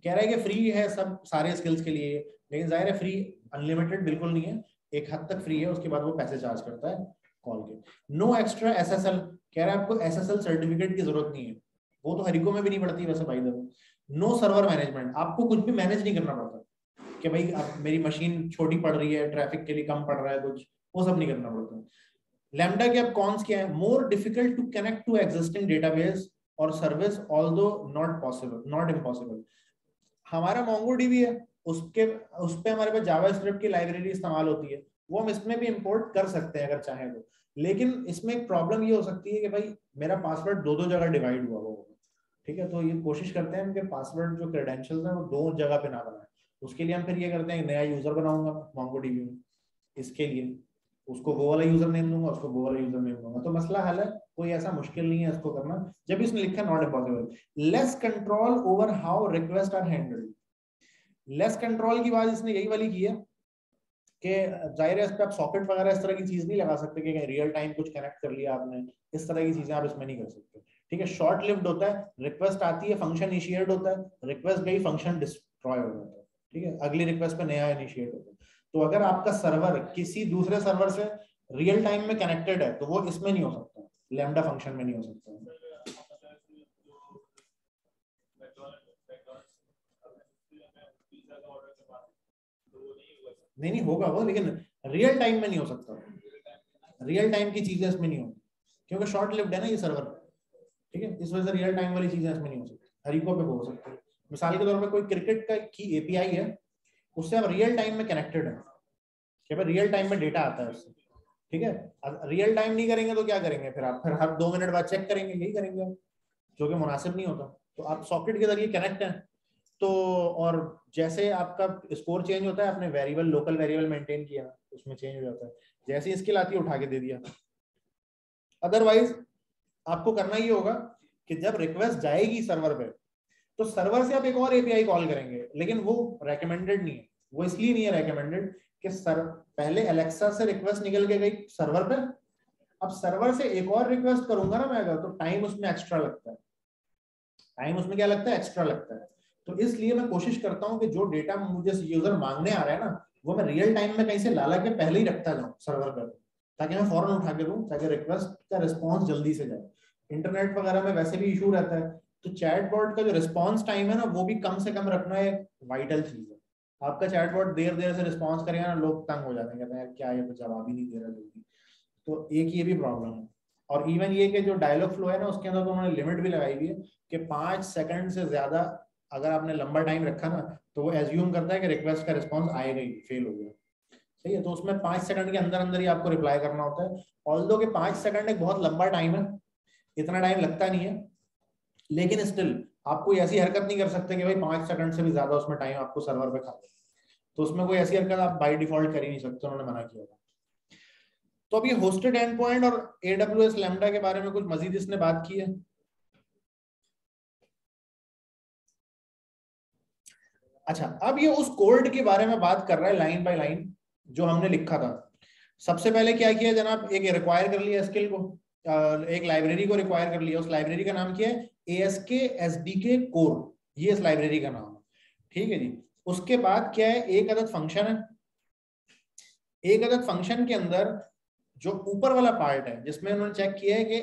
कह रहा है कि फ्री है सब सारे स्किल्स के लिए, लेकिन जाहिर है फ्री अनलिमिटेड बिल्कुल नहीं है, एक हद तक फ्री है, उसके बाद वो पैसे चार्ज करता है कॉल के। नो एक्स्ट्रा एसएसएल, कह रहा है आपको एसएसएल सर्टिफिकेट की जरूरत नहीं है, वो तो हरिको में भी नहीं पड़ती वैसे भाई। नो सर्वर मैनेजमेंट, आपको कुछ भी मैनेज नहीं करना पड़ता कि भाई अब मेरी मशीन छोटी पड़ रही है, ट्रैफिक के लिए कम पड़ रहा है, कुछ वो सब नहीं करना पड़ता। लैम्डा के अब कॉन्स क्या है? More difficult to connect to existing database और service although not possible, not impossible. हमारा मोंगोडीबी है, उसके उस पे हमारे पास जावास्क्रिप्ट की लाइब्रेरी इस्तेमाल होती है, वो हम इसमें भी इंपोर्ट कर सकते हैं अगर चाहें तो। लेकिन इसमें एक प्रॉब्लम ये हो सकती है कि भाई मेरा पासवर्ड दो दो जगह डिवाइड हुआ होगा, ठीक है, तो ये कोशिश करते हैं कि पासवर्ड जो क्रेडेंशियल्स हैं वो दो जगह पे ना बनाए। उसके लिए हम फिर ये करते हैं, नया यूजर बनाऊंगा मोंगोडीबी में, इसके लिए उसको वो वाला यूजर नेम दूंगा, उसको वो वाला यूजर नेम दूंगा, तो मसला हल है, कोई ऐसा मुश्किल नहीं है इसको करना। जब इसने लिखा not impossible. Less control over how request are handled, less control की बात इसने यही वाली की है कि जाहिर है इस पे आप सॉकेट वगैरह इस तरह की चीज नहीं लगा सकते कि रियल टाइम कुछ कनेक्ट कर लिया आपने, इस तरह की चीजें आप इसमें नहीं कर सकते, ठीक है। शॉर्ट लिव्ड होता है, रिक्वेस्ट आती है, फंक्शन इनिशिएट होता है, रिक्वेस्ट गई, फंक्शन डिस्ट्रॉय हो जाता है, ठीक है, अगली रिक्वेस्ट पे नया इनिशिएट होता है। तो अगर आपका सर्वर किसी दूसरे सर्वर से रियल टाइम में कनेक्टेड है तो वो इसमें नहीं हो सकता, लैम्डा फंक्शन में नहीं हो सकता। नहीं होगा वो, लेकिन रियल टाइम में नहीं हो सकता, रियल टाइम की चीजें इसमें नहीं होगी क्योंकि शॉर्ट लिव्ड है ना ये सर्वर, ठीक है, इस वजह से रियल टाइम वाली चीजें इसमें नहीं हो सकती, हरिको पे हो सकती है। मिसाल के तौर पे कोई क्रिकेट का की एपीआई है, उससे आप रियल टाइम में कनेक्टेड है कि भाई रियल टाइम में डेटा आता है उससे, ठीक है। रियल टाइम नहीं करेंगे तो क्या करेंगे फिर आप, फिर हर 2 मिनट बाद चेक करेंगे, यही करेंगे आप, जो कि मुनासिब नहीं होता। तो आप सॉकेट के जरिए कनेक्ट हैं तो, और जैसे आपका स्कोर चेंज होता है, आपने वेरिएबल लोकल वेरिएबल मेंटेन किया उसमें चेंज हो जाता है, जैसे ही स्किल आती है उठा के दे दिया। अदरवाइज आपको करना ही होगा कि जब रिक्वेस्ट जाएगी सर्वर पे तो सर्वर से आप एक और एपीआई कॉल करेंगे, लेकिन वो रेकमेंडेड नहीं है, वो इसलिए नहीं है रेकमेंडेड कि सर पहले एलेक्सा से रिक्वेस्ट निकल के गई सर्वर पे, अब सर्वर से एक और रिक्वेस्ट करूंगा ना मैं अगर, तो टाइम उसमें एक्स्ट्रा लगता है, टाइम उसमें क्या लगता है, एक्स्ट्रा लगता है। तो इसलिए मैं कोशिश करता हूँ कि जो डेटा मुझे यूजर मांगने आ रहा है ना, वो मैं रियल टाइम में कहीं से ला के पहले ही रखता जाऊँ सर्वर पर, ताकि मैं फौरन उठा के दूं, ताकि रिक्वेस्ट का रिस्पॉन्स जल्दी से जाए। इंटरनेट वगैरह में वैसे भी इशू रहता है, तो चैटबॉट का जो रिस्पॉन्स टाइम है ना, वो भी कम से कम रखना एक वाइटल चीज है। आपका चैटबॉट देर देर से रिस्पॉन्स करेगा ना, लोग तंग हो जाते हैं, कहते हैं क्या ये तो जवाब ही नहीं दे रहा जल्दी। तो एक ये भी प्रॉब्लम है। और इवन ये कि जो डायलॉग फ्लो है ना, उसके अंदर तो उन्होंने लिमिट भी लगाई हुई है कि 5 सेकंड से ज्यादा अगर आपने लंबा टाइम रखा ना, तो वो एज्यूम करता है कि रिक्वेस्ट का रिस्पॉन्स आएगा ही, फेल हो गया, सही है। तो उसमें 5 सेकंड के अंदर अंदर ही आपको रिप्लाई करना होता है। ऑल्दो के 5 सेकंड एक बहुत लंबा टाइम है, इतना टाइम लगता नहीं है, लेकिन स्टिल आप कोई ऐसी हरकत नहीं कर सकते कि भाई 5 सेकंड से भी ज्यादा उसमें टाइम आपको सर्वर पे खा दे, तो उसमें कोई ऐसी हरकत आप बाय डिफॉल्ट कर ही नहीं सकते, उन्होंने मना किया था। तो अभी होस्टेड एंड पॉइंट और AWS लैम्डा के बारे में कुछ मजीद इसने बात की है। अच्छा, अब ये उस कोड के बारे में बात कर रहा है लाइन बाय लाइन जो हमने लिखा था। सबसे पहले क्या किया जनाब, एक रिक्वायर कर लिया स्किल को, एक लाइब्रेरी को रिक्वायर कर लिया, उस लाइब्रेरी का नाम क्या है, ASK SDK कोर, ये इस लाइब्रेरी का नाम है, ठीक है जी। उसके बाद क्या है, एक अदद फंक्शन है, एक अदद फंक्शन के अंदर जो ऊपर वाला पार्ट है जिसमें उन्होंने चेक किया है कि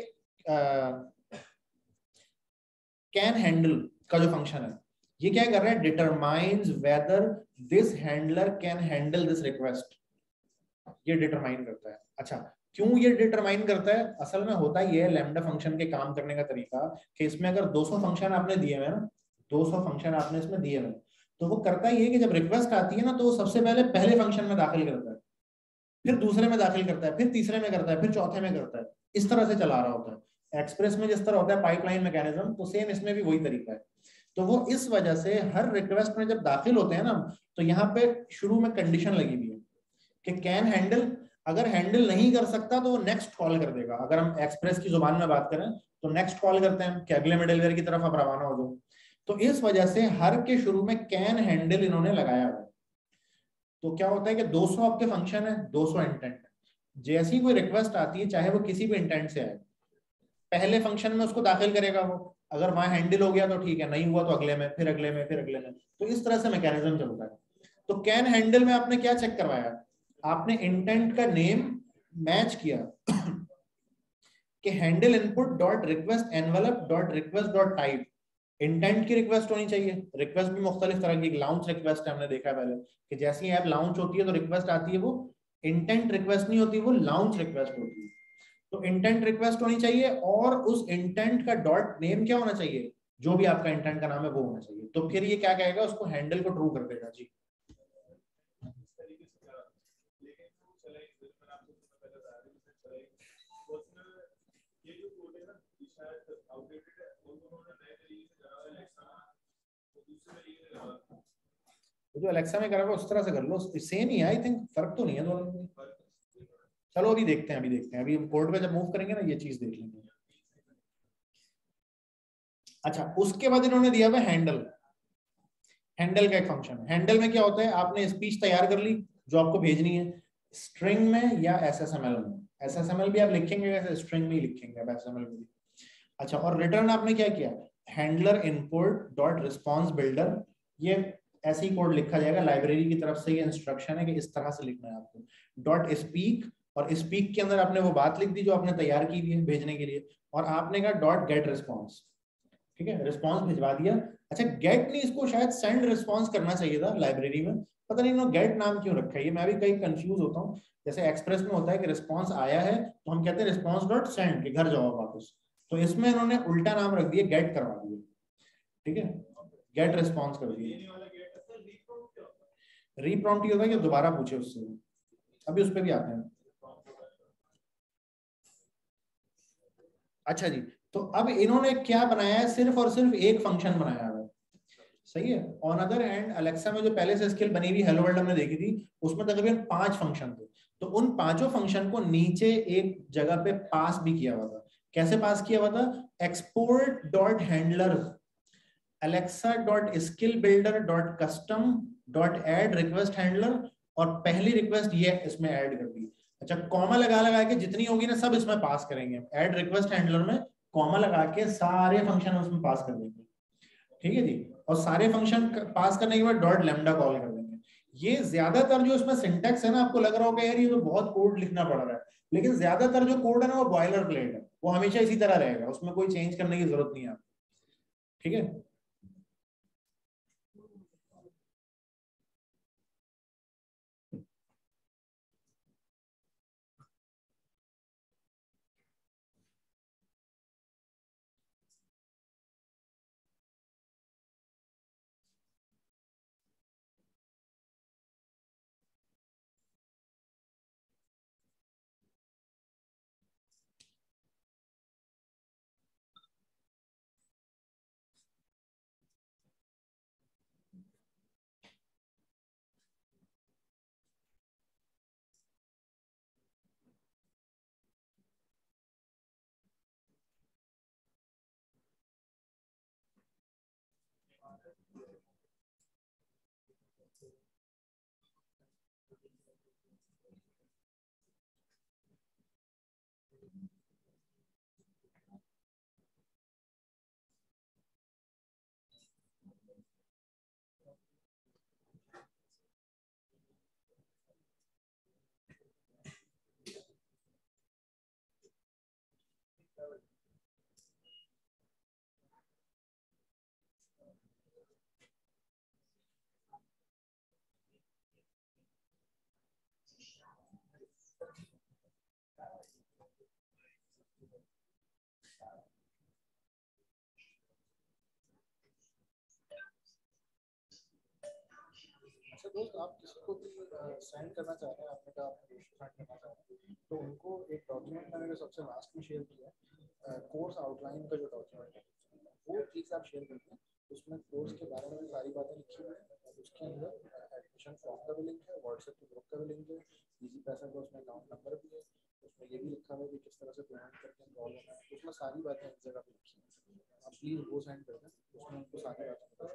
कैन हैंडल का जो फंक्शन है, ये क्या कर रहा है, determines whether this handler can handle this request, ये डिटरमाइन करता है। अच्छा, क्यों ये डिटरमाइन करता है, असल में होता ये है लैम्डा फंक्शन के काम करने का तरीका कि इसमें अगर 200 फंक्शन आपने दिए हुए ना, 200 फंक्शन आपने इसमें दिए हुए, तो वो करता ये कि जब रिक्वेस्ट आती है ना, तो वो सबसे पहले फंक्शन में दाखिल करता है, फिर दूसरे में दाखिल करता है, फिर तीसरे में करता है, फिर चौथे में करता है, इस तरह से चला रहा होता है। एक्सप्रेस में जिस तरह होता है पाइपलाइन मैकेनिज्म, तो सेम इसमें भी वही तरीका है। तो वो इस वजह से हर रिक्वेस्ट में जब दाखिल होते हैं ना, तो यहाँ पे शुरू में कंडीशन लगी हुई है कि कैन हैंडल, अगर हैंडल नहीं कर सकता तो वो नेक्स्ट कॉल कर देगा। अगर हम एक्सप्रेस की जुबान में बात करें तो नेक्स्ट कॉल करते हैं कि अगले मिडलवेयर की तरफ आप रवाना हो जाओ। तो इस वजह से हर के शुरू में कैन हैंडल इन्होंने लगाया हुआ है। तो क्या होता है कि 200 आपके फंक्शन है, 200 इंटेंट है, जैसी कोई रिक्वेस्ट आती है चाहे वो किसी भी इंटेंट से आए, पहले फंक्शन में उसको दाखिल करेगा वो, अगर वहां हैंडल हो गया तो ठीक है, नहीं हुआ तो अगले में, फिर अगले में, फिर अगले में। तो इस तरह से मैकेनिज्म चलता है। तो कैन हैंडल में आपने क्या चेक करवाया, आपने इंटेंट का नेम मैच किया कि handle input dot request envelope dot request dot type, intent की रिक्वेस्ट होनी चाहिए। रिक्वेस्ट भी मुख्तलिफ तरह की, लाउंच रिक्वेस्ट हमने देखा है पहले कि जैसी ऐप लाउंच होती है तो रिक्वेस्ट आती है, वो इंटेंट रिक्वेस्ट नहीं होती, वो लाउंच रिक्वेस्ट होती है। तो इंटेंट रिक्वेस्ट होनी चाहिए और उस इंटेंट का डॉट नेम क्या होना चाहिए, जो भी आपका इंटेंट का नाम है वो होना चाहिए। तो फिर ये क्या कहेगा, उसको हैंडल को ट्रू कर देगा जी। जो अलेक्सा में करा हुआ उस तरह से कर लो, सेम ही है आई थिंक, फर्क तो नहीं है दोनों में। चलो अभी देखते हैं, अभी देखते हैं, अभी कोड पे जब मूव करेंगे ना ये चीज देख लेंगे। अच्छा, उसके बाद इन्होंने दिया हुआ हैंडल। हैंडल का एक फंक्शन है। हैंडल में क्या होता है, आपने स्पीच तैयार कर ली जो आपको भेजनी है, स्ट्रिंग में या एसएसएमएल में। एसएसएमएल भी आप लिखेंगे वैसे स्ट्रिंग में ही लिखेंगे आप एसएमएल में भी। अच्छा, और रिटर्न आपने क्या किया, handler input dot response builder, ये ऐसे ही कोड लिखा जाएगा, लाइब्रेरी की तरफ से ये इंस्ट्रक्शन है कि इस तरह से लिखना है आपको। डॉट स्पीक, और स्पीक के अंदर आपने वो बात लिख दी जो आपने तैयार की हुई है भेजने के लिए, और आपने कहा डॉट गेट रिस्पॉन्स। ठीक है, रिस्पॉन्स भिजवा दिया। अच्छा, गेट नहीं, इसको शायद सेंड रिस्पॉन्स करना चाहिए था लाइब्रेरी में, पता नहीं इन्होंने गेट नाम क्यों रखा है, ये मैं भी कहीं कंफ्यूज होता हूँ। जैसे एक्सप्रेस में होता है कि रिस्पॉन्स आया है तो हम कहते हैं रिस्पॉन्स डॉट सेंड, के घर जाओ वापस, तो इसमें इन्होंने उल्टा नाम रख दिया, गेट करवा दिया। ठीक है, गेट रिस्पॉन्स कर दिया। रीप्रॉम्प्ट ये होता है कि दोबारा पूछे उससे, अभी उस पर भी आते हैं। अच्छा जी, तो अब इन्होंने क्या बनाया है, सिर्फ और सिर्फ एक फंक्शन बनाया है, सही है। ऑन अदर हैंड अलेक्सा में जो पहले से स्किल बनी हुई हेलो वर्ल्ड हमने देखी थी, उसमें तकरीबन 5 फंक्शन थे। तो उन पांचों फंक्शन को नीचे एक जगह पे पास भी किया हुआ था। कैसे पास किया हुआ था, export dot handler Alexa dot skill builder dot custom dot add request handler, और पहली रिक्वेस्ट ये इसमें ऐड कर दी। अच्छा, कॉमा लगा लगा के जितनी होगी ना सब इसमें पास करेंगे, ऐड रिक्वेस्ट हैंडलर में कॉमा लगा के सारे फंक्शन उसमें पास कर देंगे। ठीक है जी, और सारे फंक्शन पास करने के बाद डॉट लैम्डा कॉल कर देंगे। ये ज्यादातर जो इसमें सिंटैक्स है ना, आपको लग रहा होगा यार ये तो बहुत कोड लिखना पड़ रहा है, लेकिन ज्यादातर जो कोड है ना वो बॉयलर प्लेट है, वो हमेशा इसी तरह रहेगा, उसमें कोई चेंज करने की जरूरत नहीं है। ठीक है, अच्छा दोस्त, आप किसी को भी सेंड करना चाह रहे हैं, आपने कहा आपने दोस्त को सेंड करना चाह रहे हैं, तो उनको एक डॉक्यूमेंट मैंने सबसे लास्ट में शेयर किया है, कोर्स आउटलाइन का जो डॉक्यूमेंट है वो प्लीज आप शेयर करते हैं। उसमें कोर्स के बारे में सारी बातें लिखी हुई है, उसके अंदर एडमिशन फॉर्म का भी लिंक है, व्हाट्सएप के ग्रुप का भी लिंक है, इजी पैसा का उसमें अकाउंट नंबर भी है, उसमें ये भी लिखा हुआ है कि किस तरह से पेमेंट करके इन्वॉल्व होना है, उसमें सारी बातें एक जगह पे लिखी हैं। आप प्लीज वो सेंड कर दें, उसमें उनको सारी बातें बता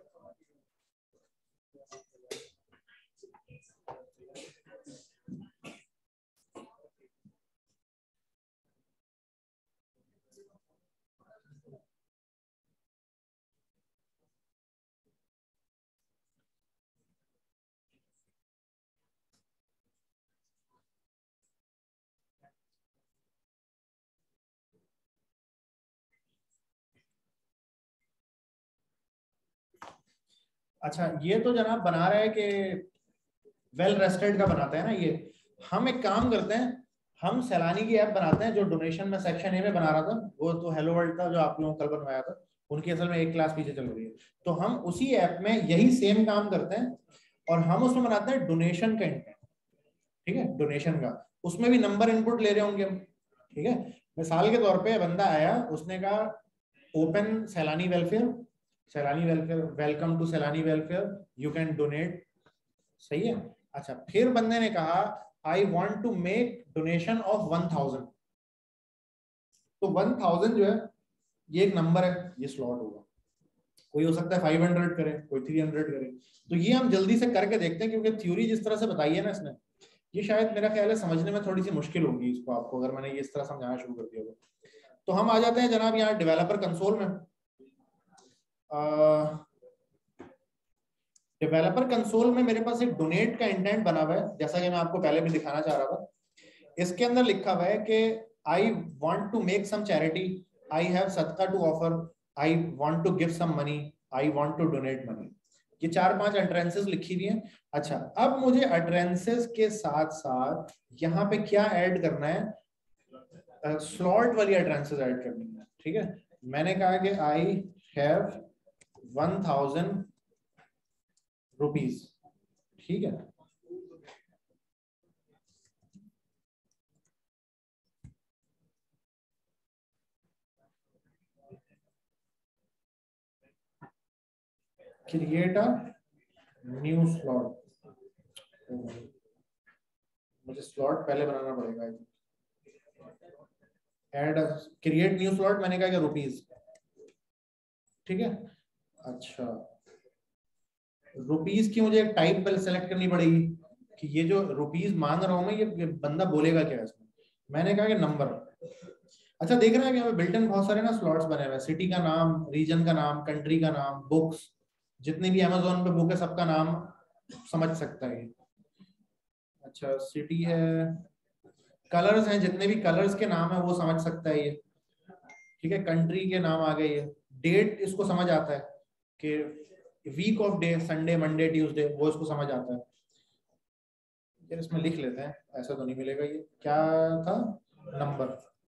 अच्छा ये तो जनाब बना रहा है कि वेल रेस्टेड का बनाते हैं ना ये। हम एक काम करते हैं, हम सैलानी की ऐप बनाते हैं जो डोनेशन में सेक्शन ए में बना रहा था, वो तो हेलो वर्ल्ड था जो आप लोगों को कल बनवाया था, उनकी असल में एक क्लास पीछे चल रही है। तो हम उसी ऐप में यही सेम काम करते हैं और हम उसमें बनाते हैं डोनेशन का इंटेंट। ठीक है, डोनेशन का उसमें भी नंबर इनपुट ले रहे होंगे हम। ठीक है, मिसाल के तौर पे बंदा आया, उसने कहा open Saylani welfare, Saylani welfare, welcome to Saylani welfare, you can donate. सही है। अच्छा फिर बंदे ने कहा I want to make donation of 1000। तो 1000 जो है ये एक नंबर है, ये स्लॉट होगा। कोई हो सकता है 500 करे, कोई 300 करे। तो ये हम जल्दी से करके देखते हैं क्योंकि थ्योरी जिस तरह से बताई है ना इसने, ये शायद मेरा ख्याल है समझने में थोड़ी सी मुश्किल होगी इसको आपको, अगर मैंने ये इस तरह समझाना शुरू कर दिया तो हम आ जाते हैं जनाब यहाँ डेवलपर कंसोल में। डेवलपर कंसोल में मेरे पास एक डोनेट का इंटेंट बना हुआ है, जैसा कि मैं आपको पहले भी दिखाना चाह रहा था। इसके अंदर लिखा हुआ है कि I want to make some charity, I have सदका to offer, I want to give some money, I want to donate money. ये 4-5 अटरेंसेस लिखी हुई हैं। अच्छा अब मुझे अटरेंसेस के साथ साथ यहाँ पे क्या ऐड करना है, स्लॉट वाली अटरेंसेस ऐड करनी है। ठीक है, मैंने कहा कि आई हैव 1000 रुपीज। ठीक है, क्रिएट अ न्यू स्लॉट। मुझे स्लॉट पहले बनाना पड़ेगा। ऐड क्रिएट न्यू स्लॉट, मैंने कहा कि रुपीज। ठीक है, अच्छा रुपीज की मुझे टाइप पहले सेलेक्ट करनी पड़ेगी कि ये जो रुपीज मांग रहा हूं मैं, ये बंदा बोलेगा क्या इसमें। मैंने कहा कि नंबर। अच्छा देख रहे हैं कि यहाँ पे बिल्टन बहुत सारे ना स्लॉट्स बने हुए हैं, सिटी का नाम, रीजन का नाम, कंट्री का नाम, बुक्स, जितनी भी अमेजोन पे बुक है सबका नाम समझ सकता है। अच्छा सिटी है, कलर्स हैं, जितने भी कलर्स के नाम है वो समझ सकता है ये। ठीक है, कंट्री के नाम आ गए, ये डेट इसको समझ आता है कि week of day, Sunday Monday Tuesday, वो इसको समझ आता है। फिर इसमें लिख लेते हैं, ऐसा तो नहीं मिलेगा। ये क्या था, नंबर।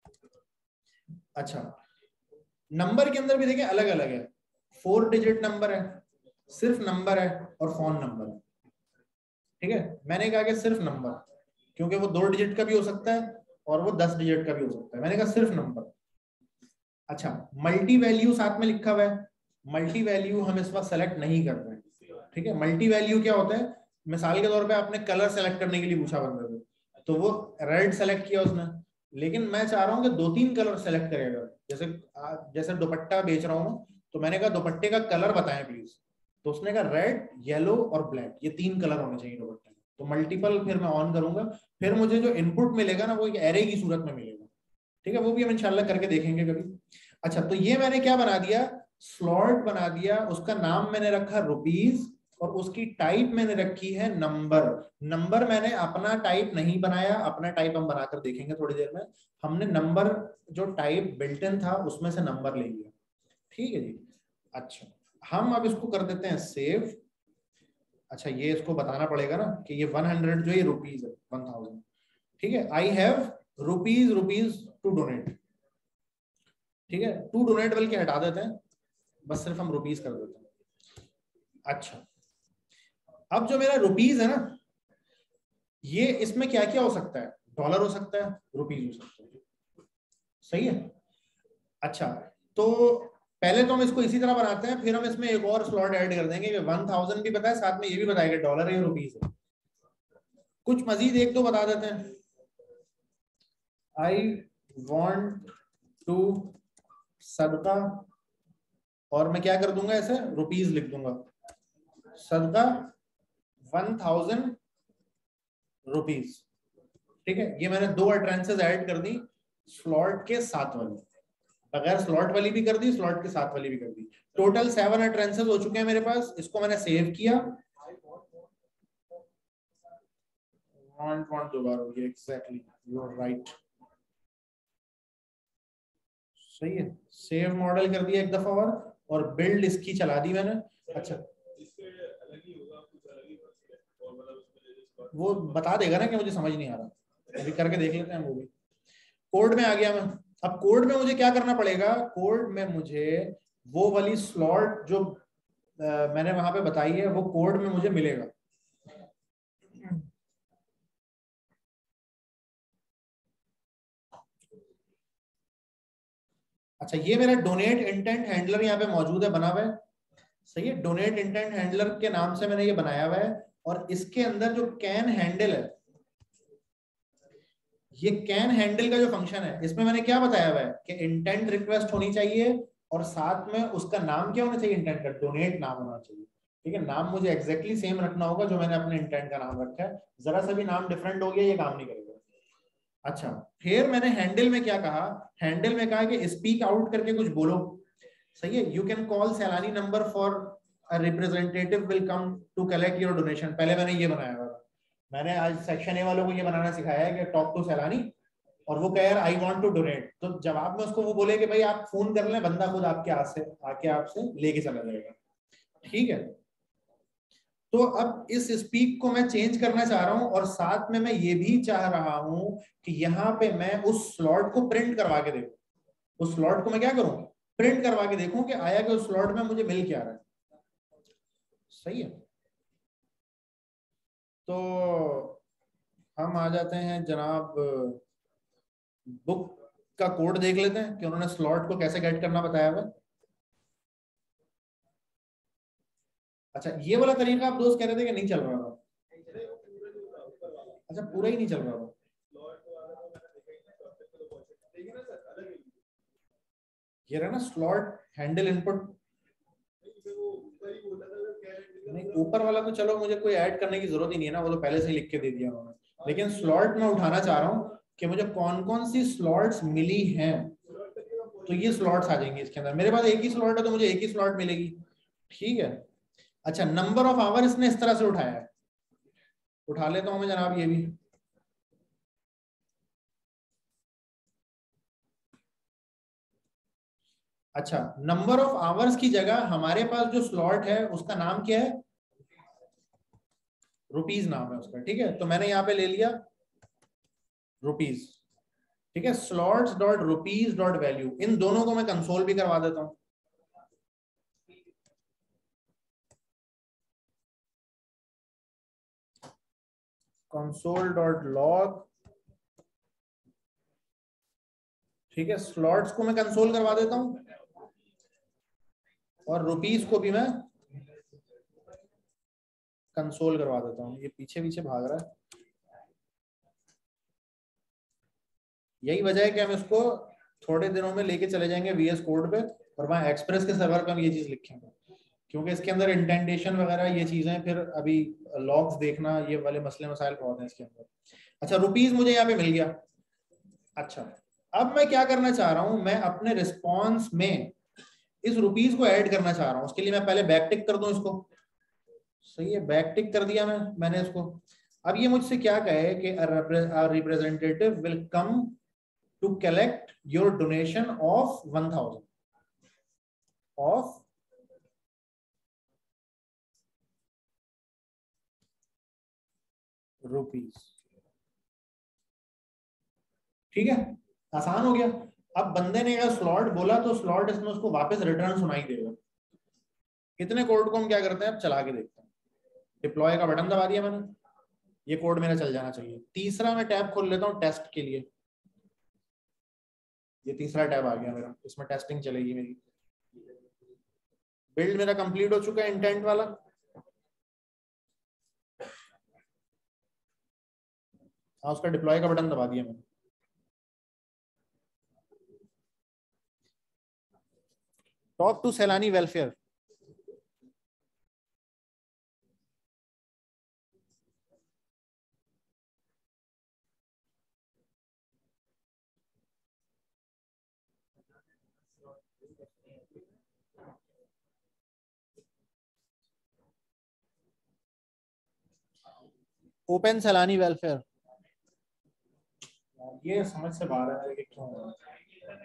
अच्छा नंबर के अंदर भी देखिए अलग अलग है, 4 डिजिट नंबर है, सिर्फ नंबर है, और फोन नंबर है। ठीक है, मैंने कहा कि सिर्फ नंबर, क्योंकि वो 2 डिजिट का भी हो सकता है और वो 10 डिजिट का भी हो सकता है, मैंने कहा सिर्फ नंबर। अच्छा मल्टी वैल्यू साथ में लिखा हुआ है, मल्टी वैल्यू हम इस बार सेलेक्ट नहीं कर रहे हैं। ठीक है, मल्टी वैल्यू क्या होता है, मिसाल के तौर पे आपने कलर सेलेक्ट करने के लिए पूछा बंदे को, तो वो रेड सेलेक्ट किया उसने, लेकिन मैं चाह रहा हूँ कि 2-3 कलर सेलेक्ट करेगा। जैसे जैसे दुपट्टा बेच रहा हूँ मैं, तो मैंने कहा दुपट्टे का कलर बताएं प्लीज, तो उसने कहा रेड, येलो और ब्लैक, ये 3 कलर होने चाहिए दुपट्टे में। तो मल्टीपल फिर मैं ऑन करूंगा, फिर मुझे जो इनपुट मिलेगा ना वो एक एरे की सूरत में मिलेगा। ठीक है, वो भी हम इंशाल्लाह करके देखेंगे कभी। अच्छा तो ये मैंने क्या बना दिया, स्लॉट बना दिया, उसका नाम मैंने रखा रुपीज, और उसकी टाइप मैंने रखी है नंबर। नंबर मैंने अपना टाइप नहीं बनाया, अपना टाइप हम बनाकर देखेंगे थोड़ी देर में। हमने नंबर जो टाइप बिल्ट इन था उसमें से नंबर ले लिया। ठीक है जी। अच्छा हम अब इसको कर देते हैं सेव। अच्छा ये इसको बताना पड़ेगा ना कि ये 100 जो ये रुपीज है 1000। ठीक है, I have rupees rupees to donate. ठीक है, टू डोनेट बल्कि हटा देते हैं, बस सिर्फ हम रुपीज कर देते हैं। अच्छा अब जो मेरा रुपीज है ना, ये इसमें क्या क्या हो सकता है, डॉलर हो सकता है, रुपीज हो सकता है। सही है। अच्छा तो पहले तो हम इसको इसी तरह बनाते हैं, फिर हम इसमें एक और स्लॉट ऐड कर देंगे कि 1000 भी पता है, साथ में ये भी बताएगा डॉलर है या रुपीज है। कुछ मजीद एक दो बता देते हैं। आई वॉन्ट टू सदका, और मैं क्या कर दूंगा, ऐसे रुपीज लिख दूंगा, सदका 1000 रुपीज। ठीक है, ये मैंने 2 अटरेंसेस ऐड कर दी, स्लॉट के साथ वाली, बगैर स्लॉट वाली भी कर दी, स्लॉट के साथ वाली भी कर दी। टोटल 7 अटरेंसेस हो चुके हैं मेरे पास। इसको मैंने सेव किया, दोबारा हो गया, एग्जैक्टली यू आर राइट, सही है। सेव मॉडल कर दिया एक दफा और बिल्ड इसकी चला दी मैंने। अच्छा वो बता देगा ना कि मुझे समझ नहीं आ रहा, अभी करके देख लेते हैं वो भी। कोड में आ गया मैं। अब कोड में मुझे क्या करना पड़ेगा, कोड में मुझे वो वाली स्लॉट जो मैंने वहां पे बताई है वो कोड में मुझे मिलेगा। अच्छा, ये मेरा डोनेट इंटेंट हैंडलर यहाँ पे मौजूद है, बना हुआ है। सही है, डोनेट इंटेंट हैंडलर के नाम से मैंने ये बनाया हुआ है। और इसके अंदर जो कैन हैंडल है, ये कैन हैंडल का जो फंक्शन है, इसमें मैंने क्या बताया हुआ है कि इंटेंट रिक्वेस्ट होनी चाहिए और साथ में उसका नाम क्या होना चाहिए, इंटेंट का डोनेट नाम होना चाहिए। ठीक है, नाम मुझे एग्जैक्टली सेम रखना होगा जो मैंने अपने इंटेंट का नाम रखा है। जरा सा भी नाम डिफरेंट हो गया ये काम नहीं करेगा। अच्छा, फिर मैंने हैंडल में क्या कहा, हैंडल में कहा कि स्पीक आउट करके कुछ बोलो। सही है, you can call Saylani number for a representative will come to collect your donation. पहले मैंने ये बनाया हुआ, मैंने आज सेक्शन ए वालों को ये बनाना सिखाया है कि टॉक टू सैलानी, और वो कह यार आई वांट टू डोनेट, तो जवाब में उसको वो बोले कि भाई आप फोन कर लें, बंदा खुद आपके हाथ से आके आपसे लेके चला जाएगा। ठीक है, तो अब इस स्पीक को मैं चेंज करना चाह रहा हूं और साथ में मैं ये भी चाह रहा हूं कि यहाँ पे मैं उस स्लॉट को प्रिंट करवा के देखूं। उस स्लॉट को मैं क्या करूं, प्रिंट करवा के देखूं कि आया कि उस स्लॉट में मुझे मिल क्या रहा है। सही है, तो हम आ जाते हैं जनाब, बुक का कोड देख लेते हैं कि उन्होंने स्लॉट को कैसे गेट करना बताया हुआ। अच्छा, ये वाला तरीका आप दोस्त कह रहे थे कि नहीं चल रहा था? अच्छा, पूरा ही नहीं चल रहा था। ये रहा ना स्लॉट हैंडल इनपुट, नहीं ऊपर वाला तो चलो मुझे कोई ऐड करने की जरूरत ही नहीं है ना, वो तो पहले से ही लिख के दे दिया उन्होंने। लेकिन स्लॉट में उठाना चाह रहा हूँ कि मुझे कौन कौन सी स्लॉट्स मिली हैं, तो ये स्लॉट्स आ जाएंगे इसके अंदर। मेरे पास एक ही स्लॉट है तो मुझे एक ही स्लॉट मिलेगी। ठीक है, अच्छा नंबर ऑफ आवर इसने इस तरह से उठाया है, उठा लेता हूं मैं जनाब ये भी। अच्छा, नंबर ऑफ आवर्स की जगह हमारे पास जो स्लॉट है उसका नाम क्या है, रुपीज नाम है उसका। ठीक है, तो मैंने यहाँ पे ले लिया रुपीज। ठीक है, slots dot rupees dot value, इन दोनों को मैं कंसोल भी करवा देता हूं। Console dot log. ठीक है, स्लॉट्स को मैं कंसोल करवा देता हूं और रुपीज को भी मैं कंसोल करवा देता हूं। ये पीछे पीछे भाग रहा है, यही वजह है कि हम इसको थोड़े दिनों में लेके चले जाएंगे वीएस कोड पे, और वहां एक्सप्रेस के सर्वर पे हम ये चीज लिखेंगे, क्योंकि इसके अंदर इंटेंटेशन वगैरह ये चीजें फिर अभी लॉग्स देखना, ये वाले मसले मसाइल बहुत हैं इसके अंदर। अच्छा, रुपीज मुझे यहाँ पे मिल गया। अच्छा, अब मैं क्या करना चाह रहा हूं, मैं अपने रिस्पॉन्स में इस रुपीज को ऐड करना चाह रहा हूं। उसके लिए मैं पहले बैक टिक कर दूं इसको। सही है, बैक टिक कर दिया मैंने इसको। अब ये मुझसे क्या कहे कि representative will come to collect your donation of 1000 of rupees. ठीक है, आसान हो गया। अब बंदे ने अगर स्लॉट बोला तो स्लॉट इसमें उसको वापस रिटर्न सुनाई देगा। इतने कोड को हम क्या करते हैं, अब चला के देखते हैं। डिप्लॉय का बटन दबा दिया मैंने, ये कोड मेरा चल जाना चाहिए। तीसरा मैं टैब खोल लेता हूँ टेस्ट के लिए, ये तीसरा टैब आ गया मेरा, इसमें टेस्टिंग चलेगी मेरी। बिल्ड मेरा कंप्लीट हो चुका है इंटेंट वाला। हाँ, उसका डिप्लॉय का बटन दबा दिया मैंने। Talk to Saylani welfare, open Saylani welfare. ये समझ से बाहर है कि क्यों हो रहा है।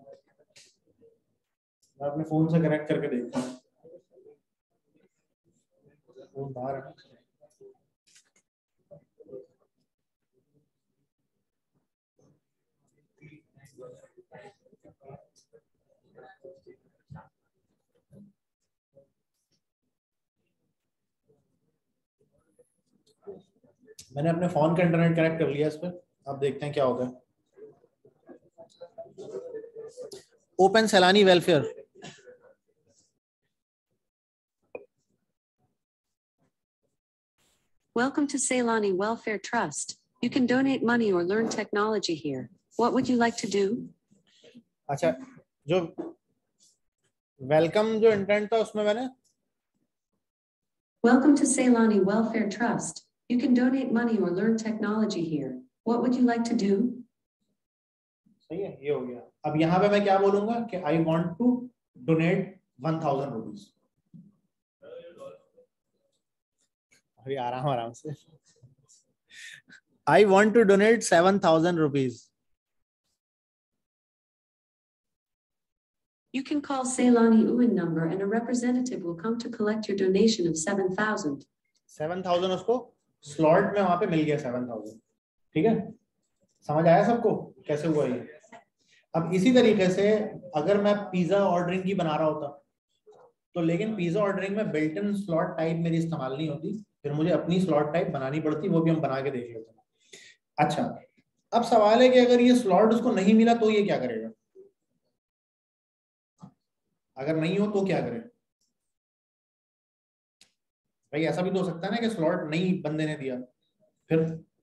मैं अपने फोन से कनेक्ट करके देखता हूँ, फोन बाहर है। मैंने अपने फोन का इंटरनेट कनेक्ट कर लिया इस पर, अब देखते हैं क्या होता है। Open Saylani welfare. Welcome to Ceylani Welfare Trust. You can donate money or learn technology here. What would you like to do? अच्छा, जो वेलकम जो इंटेंट था उसमें मैंने Welcome to Ceylani Welfare Trust. You can donate money or learn technology here. What would you like to do? सही है, ये हो गया। अब यहाँ पे मैं क्या बोलूंगा कि I want to donate 1000 rupees. अभी आराम से। I want to donate 7000 rupees. You can call Ceylani UN number and a representative will come to collect your donation of 7,000. 7,000 उसको स्लॉट में वहां पे मिल गया 7,000। ठीक है, समझ आया सबको कैसे हुआ ये? अब इसी तरीके से अगर मैं पिज्जा ऑर्डरिंग की बना रहा होता तो, लेकिन पिज्जा ऑर्डरिंग में बिल्ट इन स्लॉट टाइप मेरी इस्तेमाल नहीं होती, फिर मुझे अपनी स्लॉट टाइप बनानी पड़ती, वो भी हम बना के देख लेते हैं। अच्छा, अब सवाल है कि अगर ये स्लॉट उसको नहीं मिला तो ये क्या करेगा? अगर नहीं हो तो क्या करे भाई? ऐसा भी तो हो सकता है ना कि स्लॉट नहीं बंदे ने दिया, फिर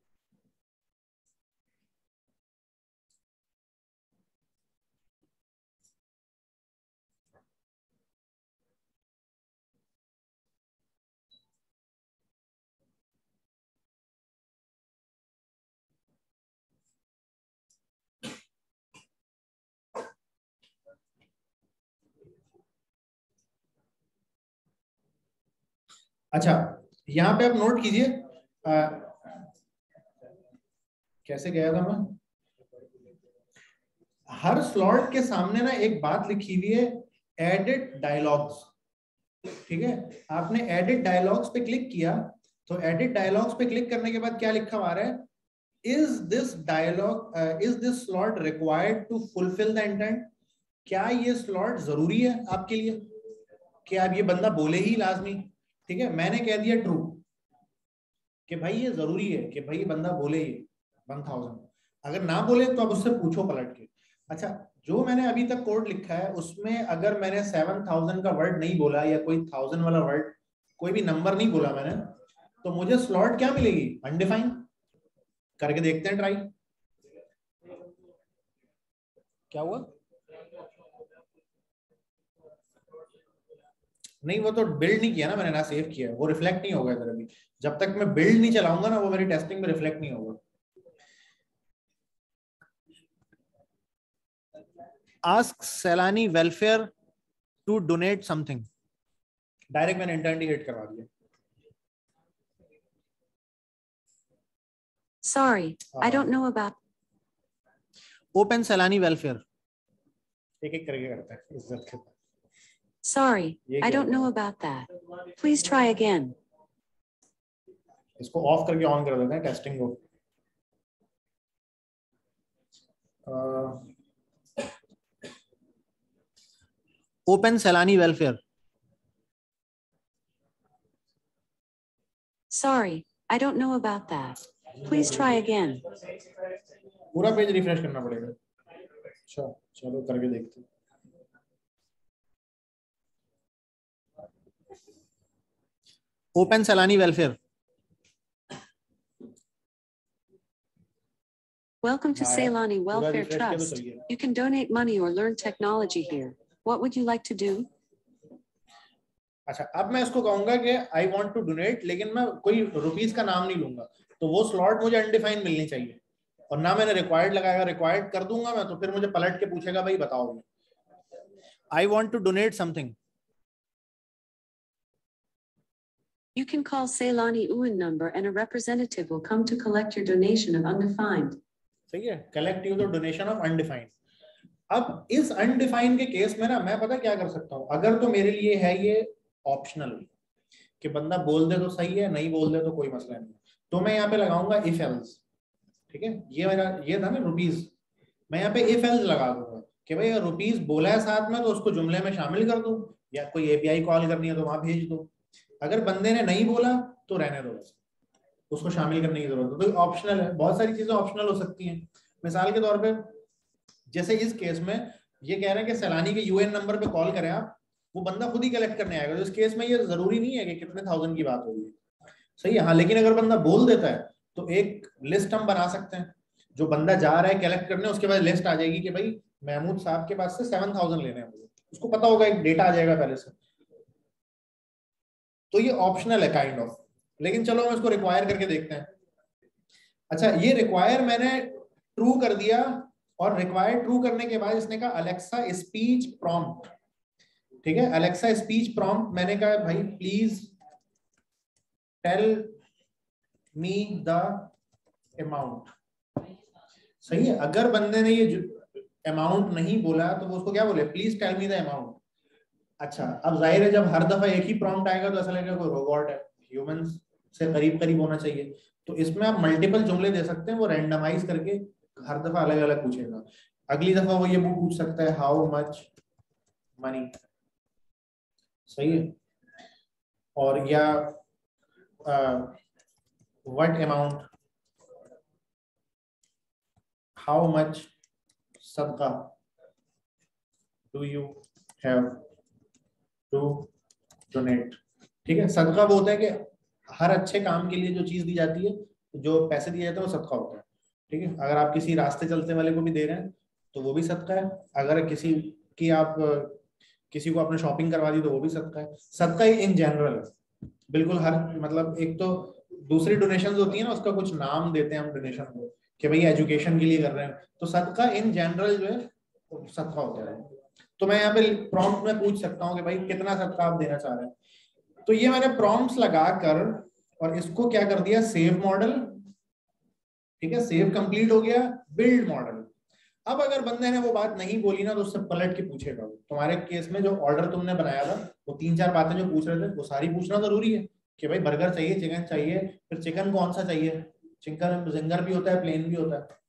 अच्छा, यहां पे आप नोट कीजिए, कैसे गया था मैं? हर स्लॉट के सामने ना एक बात लिखी हुई है, एडिट डायलॉग्स। ठीक है, आपने एडिट डायलॉग्स पे क्लिक किया तो एडिट डायलॉग्स पे क्लिक करने के बाद क्या लिखा हुआ है? Is this dialog, is this slot required to fulfil the intent? क्या ये स्लॉट जरूरी है आपके लिए कि आप ये बंदा बोले ही लाजमी? ठीक है, मैंने कह दिया ट्रू कि भाई ये जरूरी है कि भाई बंदा बोले ये 1000। अगर ना बोले तो आप उससे पूछो पलट के। अच्छा, जो मैंने अभी तक कोड लिखा है उसमें अगर मैंने 7000 का वर्ड नहीं बोला या कोई 1000 वाला वर्ड, कोई भी नंबर नहीं बोला मैंने, तो मुझे स्लॉट क्या मिलेगी? अनडिफाइंड। करके देखते हैं ट्राई, क्या हुआ? नहीं, वो तो बिल्ड नहीं किया ना मैंने, ना सेव किया, वो रिफ्लेक्ट नहीं होगा इधर अभी। जब तक मैं बिल्ड नहीं चलाऊंगा ना, वो मेरी टेस्टिंग में रिफ्लेक्ट नहीं होगा। Ask Saylani welfare to donate something, direct मैंने इंटेंट हिट करवा दिया। Sorry, I don't know about. Open Saylani welfare, एक एक करके करता है इज्जत के। Sorry, I don't know about that. Please try again. इसको ऑफ करके ऑन कर देते हैं टेस्टिंग को। Open Saylani welfare. Sorry, I don't know about that. Please try again. पूरा पेज रिफ्रेश करना पड़ेगा। अच्छा, चलो करके देखते हैं। Open Saylani welfare. Welcome to Ceylani Welfare Trust. You can donate money or learn technology here. What would you like to do? अच्छा, अब मैं इसको कहूंगा कि आई वांट टू डोनेट, लेकिन मैं कोई रुपीस का नाम नहीं लूंगा, तो वो स्लॉट मुझे अनडिफाइंड मिलनी चाहिए। और ना मैंने रिक्वायर्ड लगाएगा, रिक्वायर्ड कर दूंगा मैं तो फिर मुझे पलट के पूछेगा भाई बताओ। I want to donate something. You can call Ceylani UN number and a representative will come to collect your donation of undefined. सही है, collect user donation of undefined. अब इस अनडिफाइंड के केस में ना मैं पता क्या कर सकता हूँ, अगर तो मेरे लिए है ये ऑप्शनल कि बंदा बोल दे तो सही है, नहीं बोल दे तो कोई मसला नहीं, तो मैं यहाँ पे लगाऊंगा इफ एल्स। ठीक है, ये मेरा ये था ना रुपीज, मैं यहाँ पे इफ एल्स लगा दूंगा कि भाई अगर रुपीज बोला है साथ में तो उसको जुमले में शामिल कर दूं, या कोई एपीआई कॉल करनी है तो वहां भेज दो। अगर बंदे ने नहीं बोला तो रहने दो बस। उसको शामिल करने की जरूरत है, तो ऑप्शनल है। बहुत सारी चीजें ऑप्शनल हो सकती हैं। मिसाल के तौर पे जैसे इस केस में ये कह रहे हैं कि सैलानी के यूएन नंबर पे कॉल करें आप, वो बंदा खुद ही कलेक्ट करने आएगा। तो इस केस में ये जरूरी नहीं है कि कितने थाउजेंड की बात होगी, सही है। हाँ, लेकिन अगर बंदा बोल देता है तो एक लिस्ट हम बना सकते हैं, जो बंदा जा रहा है कलेक्ट करने, उसके बाद लिस्ट आ जाएगी कि भाई महमूद साहब के पास से 7000 लेने हैं मुझे, उसको पता होगा, एक डेटा आ जाएगा पहले से। तो ये ऑप्शनल है काइंड ऑफ, लेकिन चलो हम इसको रिक्वायर करके देखते हैं। अच्छा, ये रिक्वायर मैंने ट्रू कर दिया, और रिक्वायर ट्रू करने के बाद इसने कहा अलेक्सा स्पीच प्रॉम्प्ट, ठीक है, अलेक्सा स्पीच प्रॉम्प्ट। मैंने कहा भाई please tell me the amount, सही है। अगर बंदे ने ये अमाउंट नहीं बोला तो वो उसको क्या बोले, please tell me the amount. अच्छा, अब जाहिर है जब हर दफा एक ही प्रॉम्प्ट आएगा तो ऐसा लगेगा कोई रोबोट है, ह्यूमंस से करीब करीब होना चाहिए। तो इसमें आप मल्टीपल जुमले दे सकते हैं, वो रैंडमाइज करके हर दफा अलग अलग पूछेगा। अगली दफा वो ये पूछ सकता है हाउ मच मनी, सही है, और या व्हाट अमाउंट, हाउ मच सदका do you have to donate. ठीक है, सदका वो होता है कि हर अच्छे काम के लिए जो चीज दी जाती है, जो पैसे दिए जाते हैं, वो सदका होता है। ठीक है, अगर आप किसी रास्ते चलते वाले को भी दे रहे हैं तो वो भी सदका है। अगर किसी की आप किसी को आपने शॉपिंग करवा दी तो वो भी सदका है। सदका इन जनरल है, बिल्कुल हर, मतलब एक तो दूसरी डोनेशन होती है ना, उसका कुछ नाम देते हैं हम डोनेशन को, कि भाई एजुकेशन के लिए कर रहे हैं, तो सदका इन जनरल जो है सदका होता है। तो मैं यहाँ पे प्रॉम्प्ट में पूछ सकता हूँ कि भाई कितना सदका आप देना चाह रहे हैं। तो ये मैंने प्रॉम्प्ट्स लगाकर और इसको क्या कर दिया, सेव मॉडल, ठीक है, सेव कंप्लीट हो गया, बिल्ड मॉडल। अब अगर बंदे ने वो बात नहीं बोली ना तो उससे पलट के पूछेगा। तुम्हारे केस में जो ऑर्डर तुमने बनाया था, वो 3-4 बातें जो पूछ रहे थे वो सारी पूछना जरूरी है कि भाई बर्गर चाहिए, चिकन चाहिए, फिर चिकन कौन सा चाहिए, चिकन जिंगर भी होता है, प्लेन भी होता है।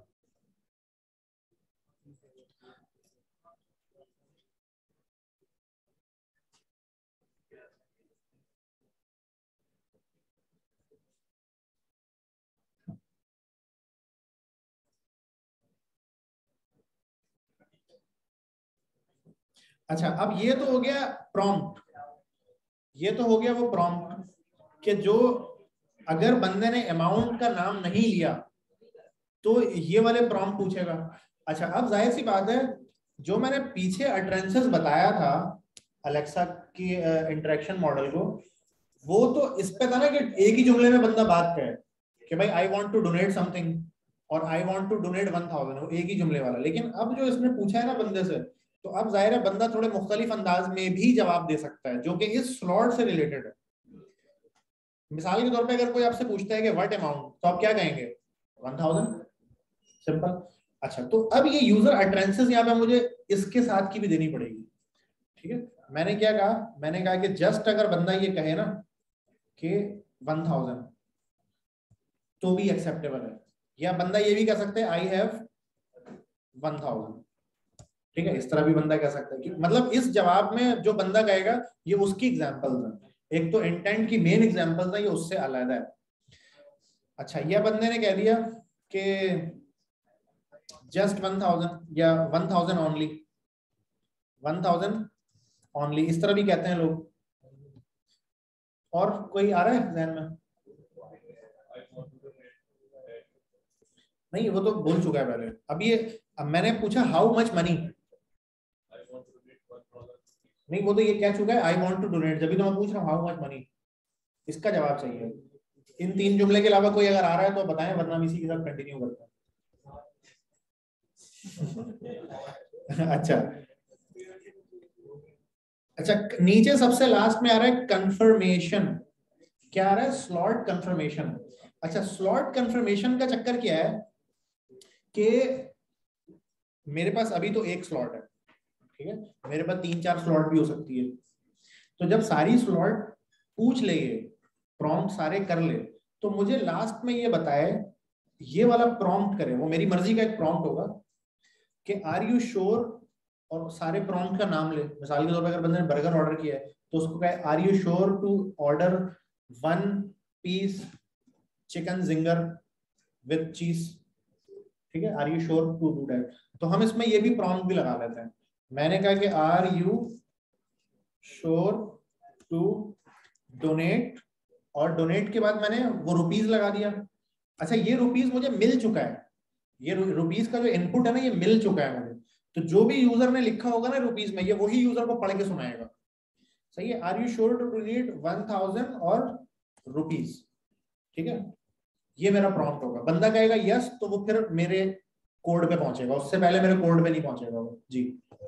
अच्छा, अब ये तो हो गया प्रॉम्प्ट, ये तो हो गया वो प्रॉम्प्ट कि जो अगर बंदे ने अमाउंट का नाम नहीं लिया तो ये वाले प्रॉम्प्ट पूछेगा। अच्छा, अब जाहिर सी बात है, जो मैंने पीछे अटरेंसेस बताया था अलेक्सा की इंटरेक्शन मॉडल को, वो तो इस पे था ना कि एक ही जुमले में बंदा बात करे कि भाई I want to donate something और आई वांट टू डोनेट 1000, वो एक ही जुमले वाला। लेकिन अब जो इसने पूछा है ना बंदे से, तो अब जाहिर है बंदा थोड़े मुख्तलिफ अंदाज में भी जवाब दे सकता है जो कि इस स्लॉट से रिलेटेड है। मिसाल के तौर पे अगर कोई आपसे पूछता है कि व्हाट अमाउंट, तो आप क्या कहेंगे, 1000, सिंपल। अच्छा, तो अब ये यूजर अटरेंसेस यहाँ पे मुझे इसके साथ की भी देनी पड़ेगी। ठीक है, मैंने क्या कहा, मैंने कहा कि जस्ट अगर बंदा ये कहे ना कि 1000 तो भी एक्सेप्टेबल है, या बंदा ये भी कह सकते हैं आई हैव 1000। ठीक है, इस तरह भी बंदा कह सकता है कि मतलब इस जवाब में जो बंदा कहेगा ये उसकी एग्जांपल्स हैं। एक तो इंटेंट की मेन एग्जांपल्स है, ये उससे अलग है। अच्छा, ये बंदे ने कह दिया कि जस्ट 1000 या 1000 ओनली, 1000 ओनली, इस तरह भी कहते हैं लोग। और कोई आ रहा है ध्यान में? नहीं, वो तो बोल चुका है पहले। अब मैंने पूछा हाउ मच मनी, नहीं वो तो ये कह चुका है आई वांट टू डोनेट, जब भी तो मैं पूछ रहा हूँ हाउ मच मनी, इसका जवाब चाहिए। इन 3 जुमले के अलावा कोई अगर आ रहा है तो बताएं, वरना हम इसी के साथ कंटिन्यू करते हैं। अच्छा, नीचे सबसे लास्ट में आ रहा है कंफर्मेशन। क्या आ रहा है, स्लॉट कंफर्मेशन। अच्छा, स्लॉट कंफर्मेशन का चक्कर क्या है कि मेरे पास अभी तो एक स्लॉट है, ठीक है, मेरे पास 3-4 स्लॉट भी हो सकती है। तो जब सारी स्लॉट पूछ ले, प्रॉम्प्ट सारे कर ले, तो मुझे लास्ट में ये बताए, ये वाला प्रॉम्प्ट करे, वो मेरी मर्जी का एक प्रॉम्प्ट होगा कि आर यू श्योर, और सारे प्रॉम्प्ट का नाम ले। मिसाल के तौर पर अगर बंदे ने बर्गर ऑर्डर किया है तो उसको कहे are you sure to order 1 piece chicken zinger with cheese, ठीक है, are you sure to do that. तो हम इसमें ये भी प्रॉम्प्ट भी लगा लेते हैं। मैंने कहा कि are you sure to donate, और डोनेट के बाद मैंने वो रुपीज लगा दिया। अच्छा, ये रुपीज मुझे मिल चुका है, ये रुपीज का जो इनपुट है ना ये मिल चुका है मुझे। तो जो भी यूजर ने लिखा होगा ना रुपीज में, ये वही यूजर को पढ़ के सुनाएगा। सही है, are you sure to donate 1000 और रुपीज, ठीक है, ये मेरा प्रॉम्प्ट होगा। बंदा कहेगा यस, तो वो फिर मेरे कोड पे पहुंचेगा, उससे पहले मेरे कोड पे नहीं पहुंचेगा वो। जी,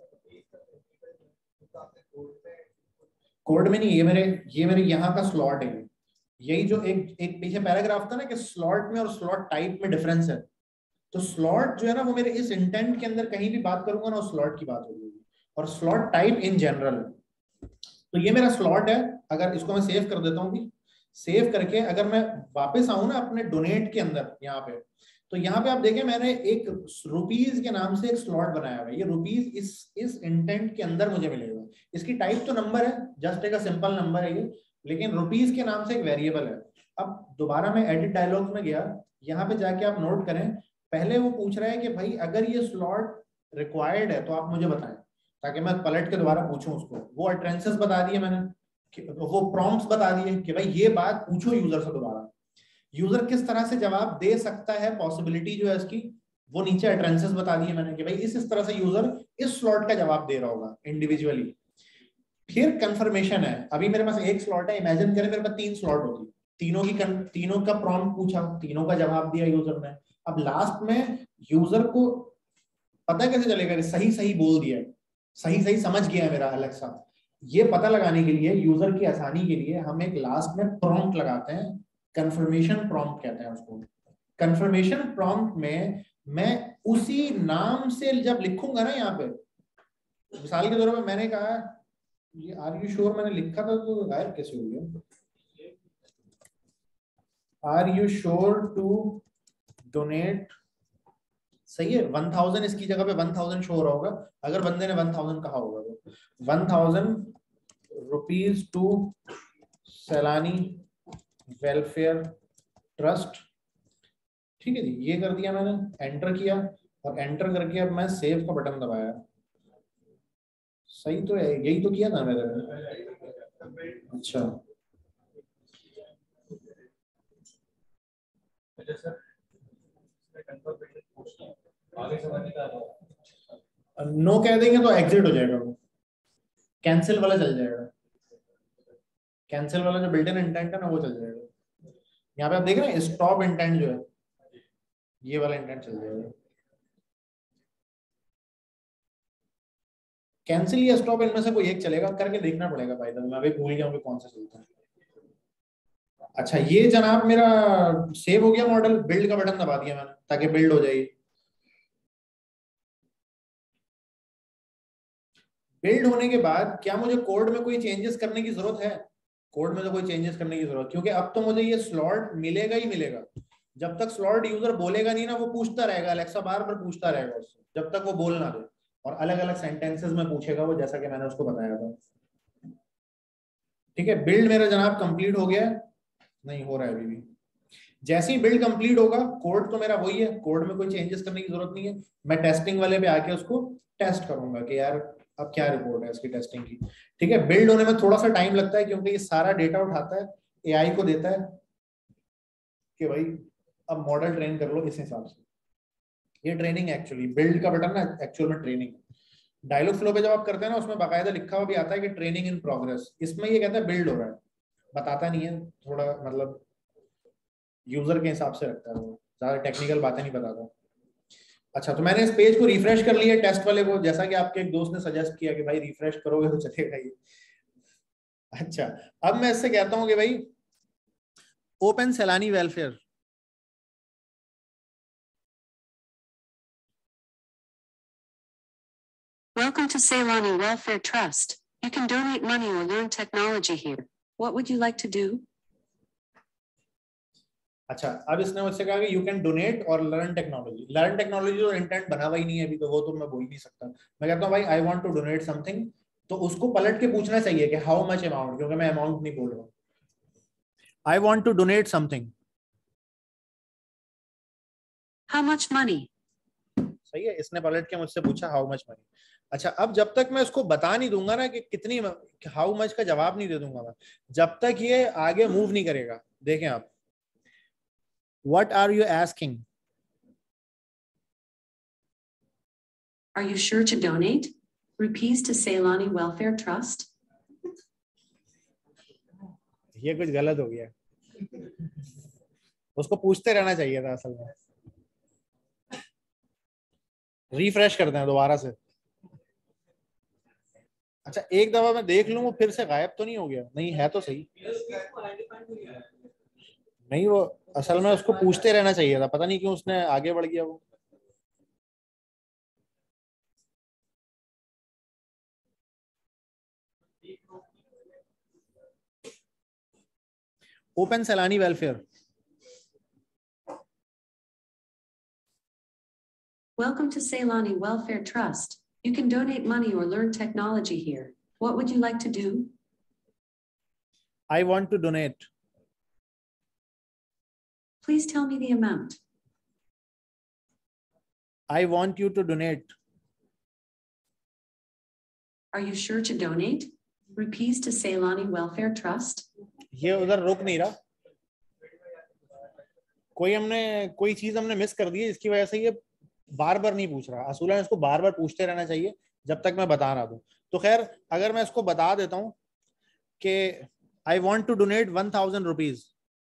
कोड में नहीं, ये मेरे यहाँ का स्लॉट है। यही जो एक पीछे पैराग्राफ था ना कि स्लॉट में और स्लॉट टाइप में डिफरेंस है, तो स्लॉट जो है ना वो मेरे इस इंटेंट के अंदर कहीं भी बात करूंगा ना उस स्लॉट की बात होगी, और स्लॉट टाइप इन जनरल। तो ये मेरा स्लॉट है। अगर इसको मैं सेव कर देता हूँ भी, सेव करके अगर मैं वापस आऊं ना अपने डोनेट के अंदर यहाँ पे, तो यहाँ पे आप देखें मैंने एक रुपीज के नाम से एक स्लॉट बनाया हुआ है। ये रुपीज इस इंटेंट के अंदर मुझे मिलेगा। इसकी टाइप तो नंबर है, जस्ट एक सिंपल नंबर है ये, लेकिन रुपीज के नाम से एक वेरिएबल है। अब दोबारा मैं एडिट डायलॉग में गया, यहाँ पे जाके आप नोट करें, पहले वो पूछ रहा है कि भाई अगर ये स्लॉट रिक्वायर्ड है तो आप मुझे बताएं, ताकि मैं पलट के दोबारा पूछूं उसको। वो अटेंसेस बता दिए मैंने, वो प्रॉम्प्ट्स बता दिए कि भाई ये बात पूछो यूजर से दोबारा। यूजर किस तरह से जवाब दे सकता है, पॉसिबिलिटी जो है इसकी, वो नीचे अटेंसेस बता दिए मैंने कि भाई इस तरह से यूजर इस स्लॉट का जवाब दे रहा होगा इंडिविजुअली। फिर कंफर्मेशन है, अभी मेरे पास एक स्लॉट है, इमेजिन करें मेरे पास 3 स्लॉट होती, तीनों का प्रॉम्प्ट पूछा, तीनों का जवाब दिया यूजर ने। अब लास्ट में यूजर को पता कैसे चलेगा कि सही सही बोल दिया, सही सही समझ गया है मेरा अलेक्सा। ये पता लगाने के लिए, यूजर की आसानी के लिए, हम एक लास्ट में प्रॉम्प्ट लगाते हैं, कंफर्मेशन प्रॉम्प्ट कहते हैं उसको। कंफर्मेशन प्रॉम्प्ट में मैं उसी नाम से जब लिखूंगा ना, यहाँ पे मिसाल के तौर पर मैंने कहा ये आर यू श्योर मैंने लिखा था, तो गायब कैसे हो गया? Are you sure to donate, सही है, 1000 इसकी जगह पे 1000 शो हो रहा होगा अगर बंदे ने 1000 कहा होगा तो 1000 rupees to Saylani welfare trust, ठीक है जी। ये कर दिया मैंने, एंटर किया, और एंटर करके अब मैं सेव का बटन दबाया। सही तो है, यही तो किया था मैंने। अच्छा, नो कह देंगे तो एग्जिट हो जाएगा, वो कैंसिल वाला चल जाएगा। कैंसिल वाला जो बिल्ट इन इंटेंट है ना वो चल जाएगा। यहाँ पे आप देख रहे हैं स्टॉप इंटेंट जो है, ये वाला इंटेंट चल जाएगा। कैंसिल या स्टॉप इनमें से कोई एक चलेगा, करके देखना पड़ेगा भाई, मैं अभी भूल गया हूँ कि कौन सा चलता है। अच्छा, ये जनाब मेरा सेव हो गया मॉडल, बिल्ड का बटन दबा दिया मैंने ताकि बिल्ड हो जाए। बिल्ड होने के बाद क्या मुझे कोड में कोई चेंजेस करने की जरूरत है? कोड में तो कोई चेंजेस करने की जरूरत, क्योंकि अब तो मुझे ये स्लॉट मिलेगा ही मिलेगा। जब तक स्लॉट यूजर बोलेगा नहीं ना, वो पूछता रहेगा, अलेक्सा बार बार पूछता रहेगा उससे जब तक वो बोल ना दे, और अलग अलग सेंटेंसेस में पूछेगा वो, जैसा कि मैंने उसको बताया था। ठीक है, बिल्ड मेरा जनाब कंप्लीट हो गया, नहीं हो रहा है अभी भी। जैसे ही बिल्ड कंप्लीट होगा, कोड तो मेरा वही है, कोड में कोई चेंजेस करने की जरूरत नहीं है। मैं टेस्टिंग वाले पे आके उसको टेस्ट करूंगा कि यार अब क्या रिपोर्ट है इसकी टेस्टिंग की। ठीक है, बिल्ड होने में थोड़ा सा टाइम लगता है, क्योंकि ये सारा डेटा उठाता है, एआई को देता है कि भाई अब मॉडल ट्रेन कर लो इस हिसाब से। ये ट्रेनिंग एक्चुअली, बिल्ड का बटन ना एक्चुअल में ट्रेनिंग। डायलॉग फ्लो पे जब आप करते हैं ना, उसमें बाकायदा लिखा हुआ भी आता है कि ट्रेनिंग इन प्रोग्रेस। इसमें ये कहता है बिल्ड हो रहा है, बताता नहीं है, थोड़ा मतलब यूजर के हिसाब से रखता है, वो ज्यादा टेक्निकल बातें नहीं बताता। अच्छा, तो मैंने इस पेज को रिफ्रेश कर लिया टेस्ट वाले को, जैसा कि आपके एक दोस्त ने सजेस्ट किया कि भाई रिफ्रेश करोगे तो चलेगा ये। अच्छा, अब मैं इससे कहता हूं कि भाई open Saylani welfare. Welcome to Ceylani Welfare Trust. You can donate money or learn technology here. What would you like to do? अच्छा, अब इसने मुझसे कहा कि यू कैन डोनेट और लर्न टेक्नोलॉजी। लर्न टेक्नोलॉजी तो इंटेंट बना हुआ ही नहीं है अभी, तो वो तो मैं बोल नहीं सकता। मैं कहता हूँ भाई I want to donate something, तो उसको पलट के पूछना चाहिए कि हाउ मच अमाउंट, क्योंकि मैं अमाउंट नहीं बोल रहा हूँ। I want to donate something, How much money? सही है, इसने पलट के मुझसे पूछा हाउ मच मनी। अच्छा, अब जब तक मैं उसको बता नहीं दूंगा ना कि कितनी, हाउ मच का जवाब नहीं दे दूंगा मैं, जब तक ये आगे मूव नहीं करेगा। देखें आप, what are you asking? Are you sure to donate rupees to Ceylani Welfare Trust? ये कुछ गलत हो गया, उसको पूछते रहना चाहिए था असल में। रिफ्रेश करते हैं दोबारा से। अच्छा, एक दफा मैं देख लूं वो फिर से गायब तो नहीं हो गया? नहीं है तो सही। नहीं, वो असल में उसको पूछते रहना चाहिए था, पता नहीं क्यों उसने आगे बढ़ गया वो। Open Saylani welfare. Welcome to Ceylani Welfare Trust. You can donate money or learn technology here. What would you like to do? I want to donate. Please tell me the amount. I want you to donate. Are you sure to donate rupees to Ceylani Welfare Trust? ये उधर रुक नहीं रहा, कोई चीज हमने miss कर दी है, इसकी वजह से ये बार बार नहीं पूछ रहा। असूलन इसको बार बार पूछते रहना चाहिए जब तक मैं बता रहा दूं। तो खैर, अगर मैं इसको बता देता हूं कि I want to donate 1000 rupees.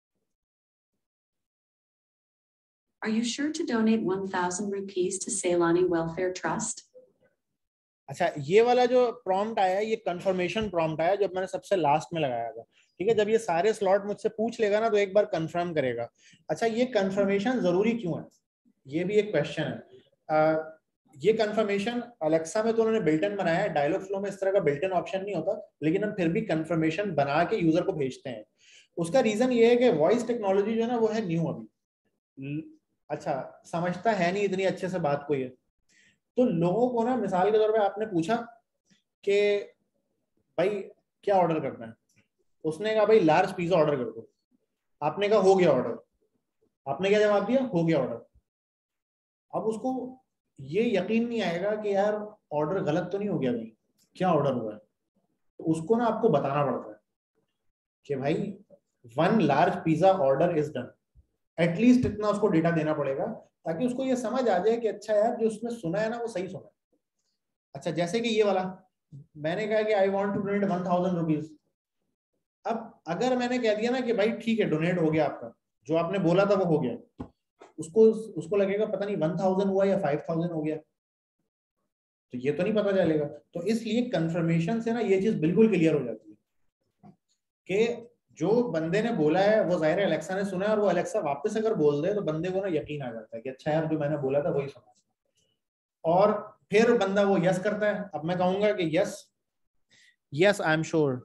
Are you sure to donate 1000 rupees to Ceylani Welfare Trust? अच्छा, ये वाला जो प्रॉम्प्ट आया है, ये कंफर्मेशन प्रॉम्प्ट आया जो मैंने सबसे लास्ट में लगाया था। ठीक है, जब ये सारे स्लॉट मुझसे पूछ लेगा ना तो एक बार कंफर्म करेगा। अच्छा, ये कंफर्मेशन जरूरी क्यों है, ये भी एक क्वेश्चन है। ये कंफर्मेशन अलेक्सा में तो उन्होंने बिल्ट इन बनाया है, डायलॉग फ्लो में इस तरह का बिल्ट इन ऑप्शन नहीं होता, लेकिन हम फिर भी कंफर्मेशन बना के यूजर को भेजते हैं। उसका रीजन ये है कि वॉइस टेक्नोलॉजी जो है ना वो है न्यू अभी। अच्छा, समझता है नहीं इतनी अच्छे से बात को ये। तो लोगों को ना, मिसाल के तौर पे आपने पूछा कि भाई क्या ऑर्डर करना है, उसने कहा भाई लार्ज पिज्जा ऑर्डर कर दो। आपने कहा हो गया ऑर्डर। आपने क्या जवाब दिया? हो गया ऑर्डर। अब उसको ये यकीन नहीं आएगा कि यार ऑर्डर गलत तो नहीं हो गया भाई, क्या ऑर्डर हुआ है। तो उसको ना आपको बताना पड़ता है कि भाई 1 large pizza order is done. At least इतना उसको डेटा देना पड़ेगा ताकि उसको ये समझ आ जाए कि अच्छा यार जो उसने सुना है ना वो सही सुना है। अच्छा, जैसे कि ये वाला मैंने कहा कि I want to donate 1000 rupees. अब अगर मैंने कह दिया ना कि भाई ठीक है डोनेट हो गया आपका, जो आपने बोला था वो हो गया, उसको लगेगा पता नहीं 1000 हुआ या 5000 हो गया, तो ये तो नहीं पता चलेगा। तो इसलिए कंफर्मेशन से ना ये चीज बिल्कुल क्लियर हो जाती है कि जो बंदे ने बोला है वो जाहिर है अलेक्सा ने सुना है, और वो अलेक्सा वापस अगर बोल दे तो बंदे को ना यकीन आ जाता है कि अच्छा यार जो मैंने बोला था वही सुना। और फिर बंदा वो यस करता है। अब मैं कहूंगा कि yes I am sure.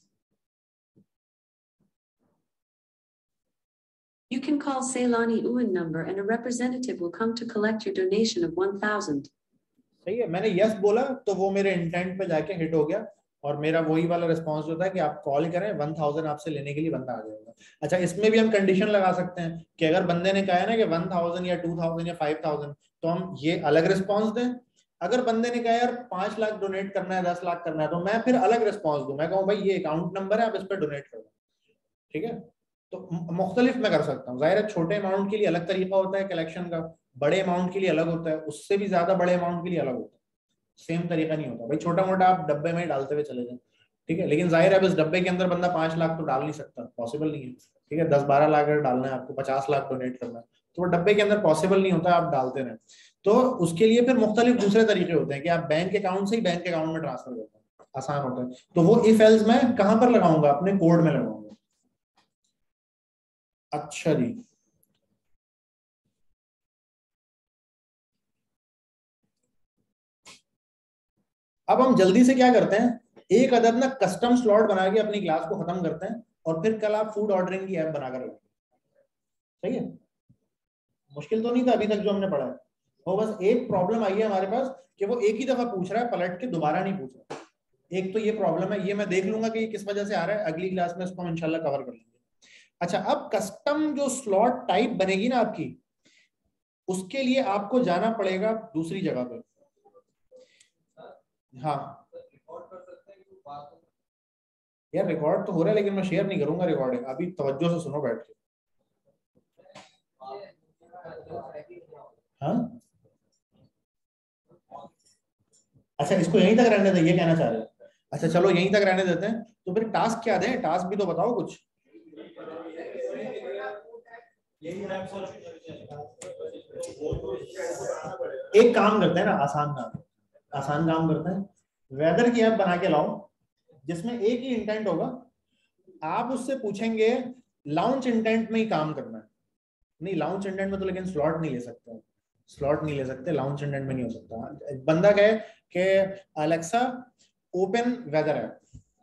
You can call Ceylani UN number and a representative will come to collect your donation of 1000. सही है, मैंने यस बोला तो वो मेरे इंटेंट पे जाके हिट हो गया, और मेरा वही वाला रिस्पांस होता है कि आप कॉल करें, 1000 आपसे लेने के लिए बंदा आ जाएगा। अच्छा, इसमें भी हम कंडीशन लगा सकते हैं कि अगर बंदे ने कहा है ना कि 1000 या 2000 या 5000 तो हम ये अलग रिस्पांस दें। अगर बंदे ने कहा यार 5 लाख डोनेट करना है, 10 लाख करना है, तो मैं फिर अलग रिस्पांस दूं। मैं कहूँ भाई ये अकाउंट नंबर है, आप इस पर डोनेट कर दो। ठीक है, तो मुख्तलिफ मैं कर सकता हूँ। जाहिर है छोटे अमाउंट के लिए अलग तरीका होता है कलेक्शन का, बड़े अमाउंट के लिए अलग होता है, उससे भी ज्यादा बड़े अमाउंट के लिए अलग होता है। सेम तरीका नहीं होता भाई, छोटा मोटा आप डब्बे में डालते हुए चले जाए। ठीक है, लेकिन जाहिर है अब इस डब्बे के अंदर बंदा 5 लाख तो डाल नहीं सकता, पॉसिबल नहीं है। ठीक है, 10-12 लाख अगर डालना है आपको, 50 लाख डोनेट करना है, तो वो डब्बे के अंदर पॉसिबल नहीं होता, आप डालते रहे। तो उसके लिए फिर मुख्तलिफ दूसरे तरीके होते हैं कि आप बैंक अकाउंट से ही बैंक अकाउंट में ट्रांसफर करते हैं, आसान होता है। तो वो इफ एल्स मैं कहां पर लगाऊंगा? अपने कोड में लगाऊंगा। अच्छा जी, अब हम जल्दी से क्या करते हैं, एक अदद ना कस्टम स्लॉट बना के अपनी क्लास को खत्म करते हैं, और फिर कल आप फूड ऑर्डरिंग की ऐप बनाकर रखें। सही है, मुश्किल तो नहीं था अभी तक जो हमने पढ़ा है। वो बस एक प्रॉब्लम आई है हमारे पास कि वो एक ही दफा पूछ रहा है, पलट के दोबारा नहीं पूछ रहा। एक तो ये प्रॉब्लम है, ये मैं देख लूंगा कि ये किस वजह से आ रहा है, अगली क्लास में इसको हम इंशाल्लाह कवर कर लेंगे। अच्छा, अब कस्टम जो स्लॉट टाइप बनेगी ना आपकी, उसके लिए आपको जाना पड़ेगा दूसरी जगह पे। हाँ यार रिकॉर्ड तो हो रहा है लेकिन मैं शेयर नहीं करूंगा रिकॉर्डिंग, अभी तवज्जो से सुनो बैठ के। हाँ अच्छा इसको यहीं तक रहने दे, ये कहना चाह रहे हो? अच्छा चलो यहीं तक रहने देते हैं। तो फिर टास्क क्या दें, टास्क भी तो बताओ कुछ। एक काम करते हैं ना, आसान काम करते हैं, वेदर की ऐप बना के लाओ जिसमें एक ही इंटेंट होगा। आप उससे पूछेंगे लॉन्च इंटेंट में ही काम करना है। नहीं लॉन्च इंटेंट में तो लेकिन स्लॉट नहीं ले सकते, लॉन्च इंटेंट में नहीं हो सकता। बंदा कहे कि Alexa open weather app,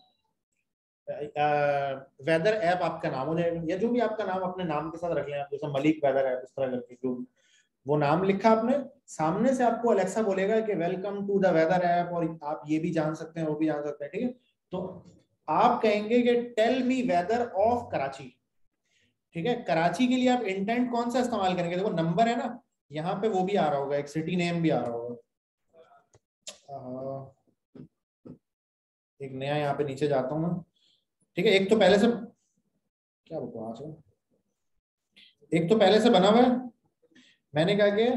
weather app आपका नाम हो जाएगा या जो भी आपका नाम अपने नाम के साथ रख लें आप, जैसे मलिक वेदर ऐप इस तरह करके जो वो नाम लिखा आपने, सामने से आपको अलेक्सा बोलेगा कि welcome to the weather app, और आप ये भी जान सकते हैं वो भी जान सकते हैं, ठीक है। तो आप कहेंगे कि tell me weather of Karachi, ठीक है। कराची के लिए आप इंटेंट कौन सा इस्तेमाल करेंगे, देखो नंबर है ना, यहाँ पे वो भी आ रहा होगा, एक सिटी नेम भी आ रहा होगा। एक नया यहाँ पे नीचे जाता हूँ मैं, ठीक है। एक तो पहले से क्या बकवास है, एक तो पहले से बना हुआ है। मैंने कहा कि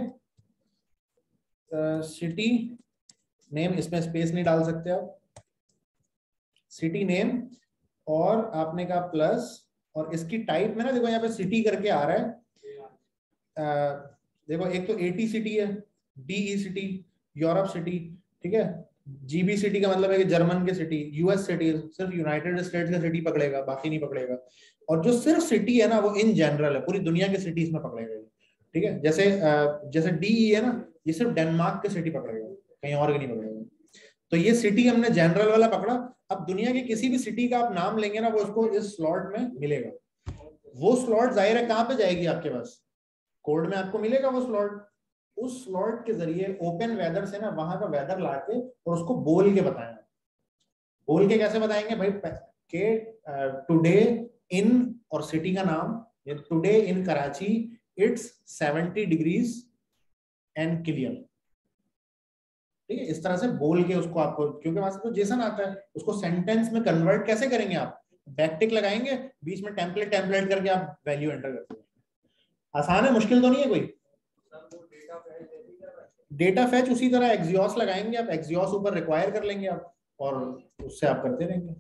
सिटी नेम, इसमें स्पेस नहीं डाल सकते आप, सिटी नेम, और आपने कहा प्लस, और इसकी टाइप में ना देखो यहाँ पे सिटी करके आ रहा है। देखो एक तो एटी सिटी है, डीई सिटी, यूरोप सिटी, ठीक है। जीबी सिटी का मतलब है कि जर्मन के सिटी, यूएस सिटी सिर्फ यूनाइटेड स्टेट्स का सिटी पकड़ेगा, बाकी नहीं पकड़ेगा। और जो सिर्फ सिटी है ना वो इन जनरल है, पूरी दुनिया के सिटीज में पकड़ेगा, ठीक है। जैसे डीई है ना, ये सिर्फ डेनमार्क के सिटी पकड़ेगा, कहीं और के नहीं पकड़ेगा। तो ये सिटी हमने जनरल वाला पकड़ा। अब दुनिया के किसी भी सिटी का आप नाम लेंगे ना वो उसको इस स्लॉट में मिलेगा। वो स्लॉट जाहिर है कहाँ पे जाएगी आपके पास, कोड में आपको मिलेगा वो स्लॉट। उस स्लॉट के जरिए ओपन वेदर से ना वहां का वेदर लाके और उसको बोल के बताएंगे। बोल के कैसे बताएंगे भाई, के टुडे इन, और सिटी का नाम, today in Karachi it's 70 degrees and clear, ठीक है। इस तरह से बोल के उसको आपको, क्योंकि वहां से तो जेसन आता है, उसको सेंटेंस में कन्वर्ट कैसे करेंगे आप, बैकटिक लगाएंगे, बीच में टेम्पलेट करके आप वैल्यू एंटर करते हैं। आसान है, मुश्किल तो नहीं है कोई। डेटा फैच उसी तरह एक्सियोस लगाएंगे आप, एक्सियोस ऊपर रिक्वायर कर लेंगे आप, और उससे आप करते रहेंगे।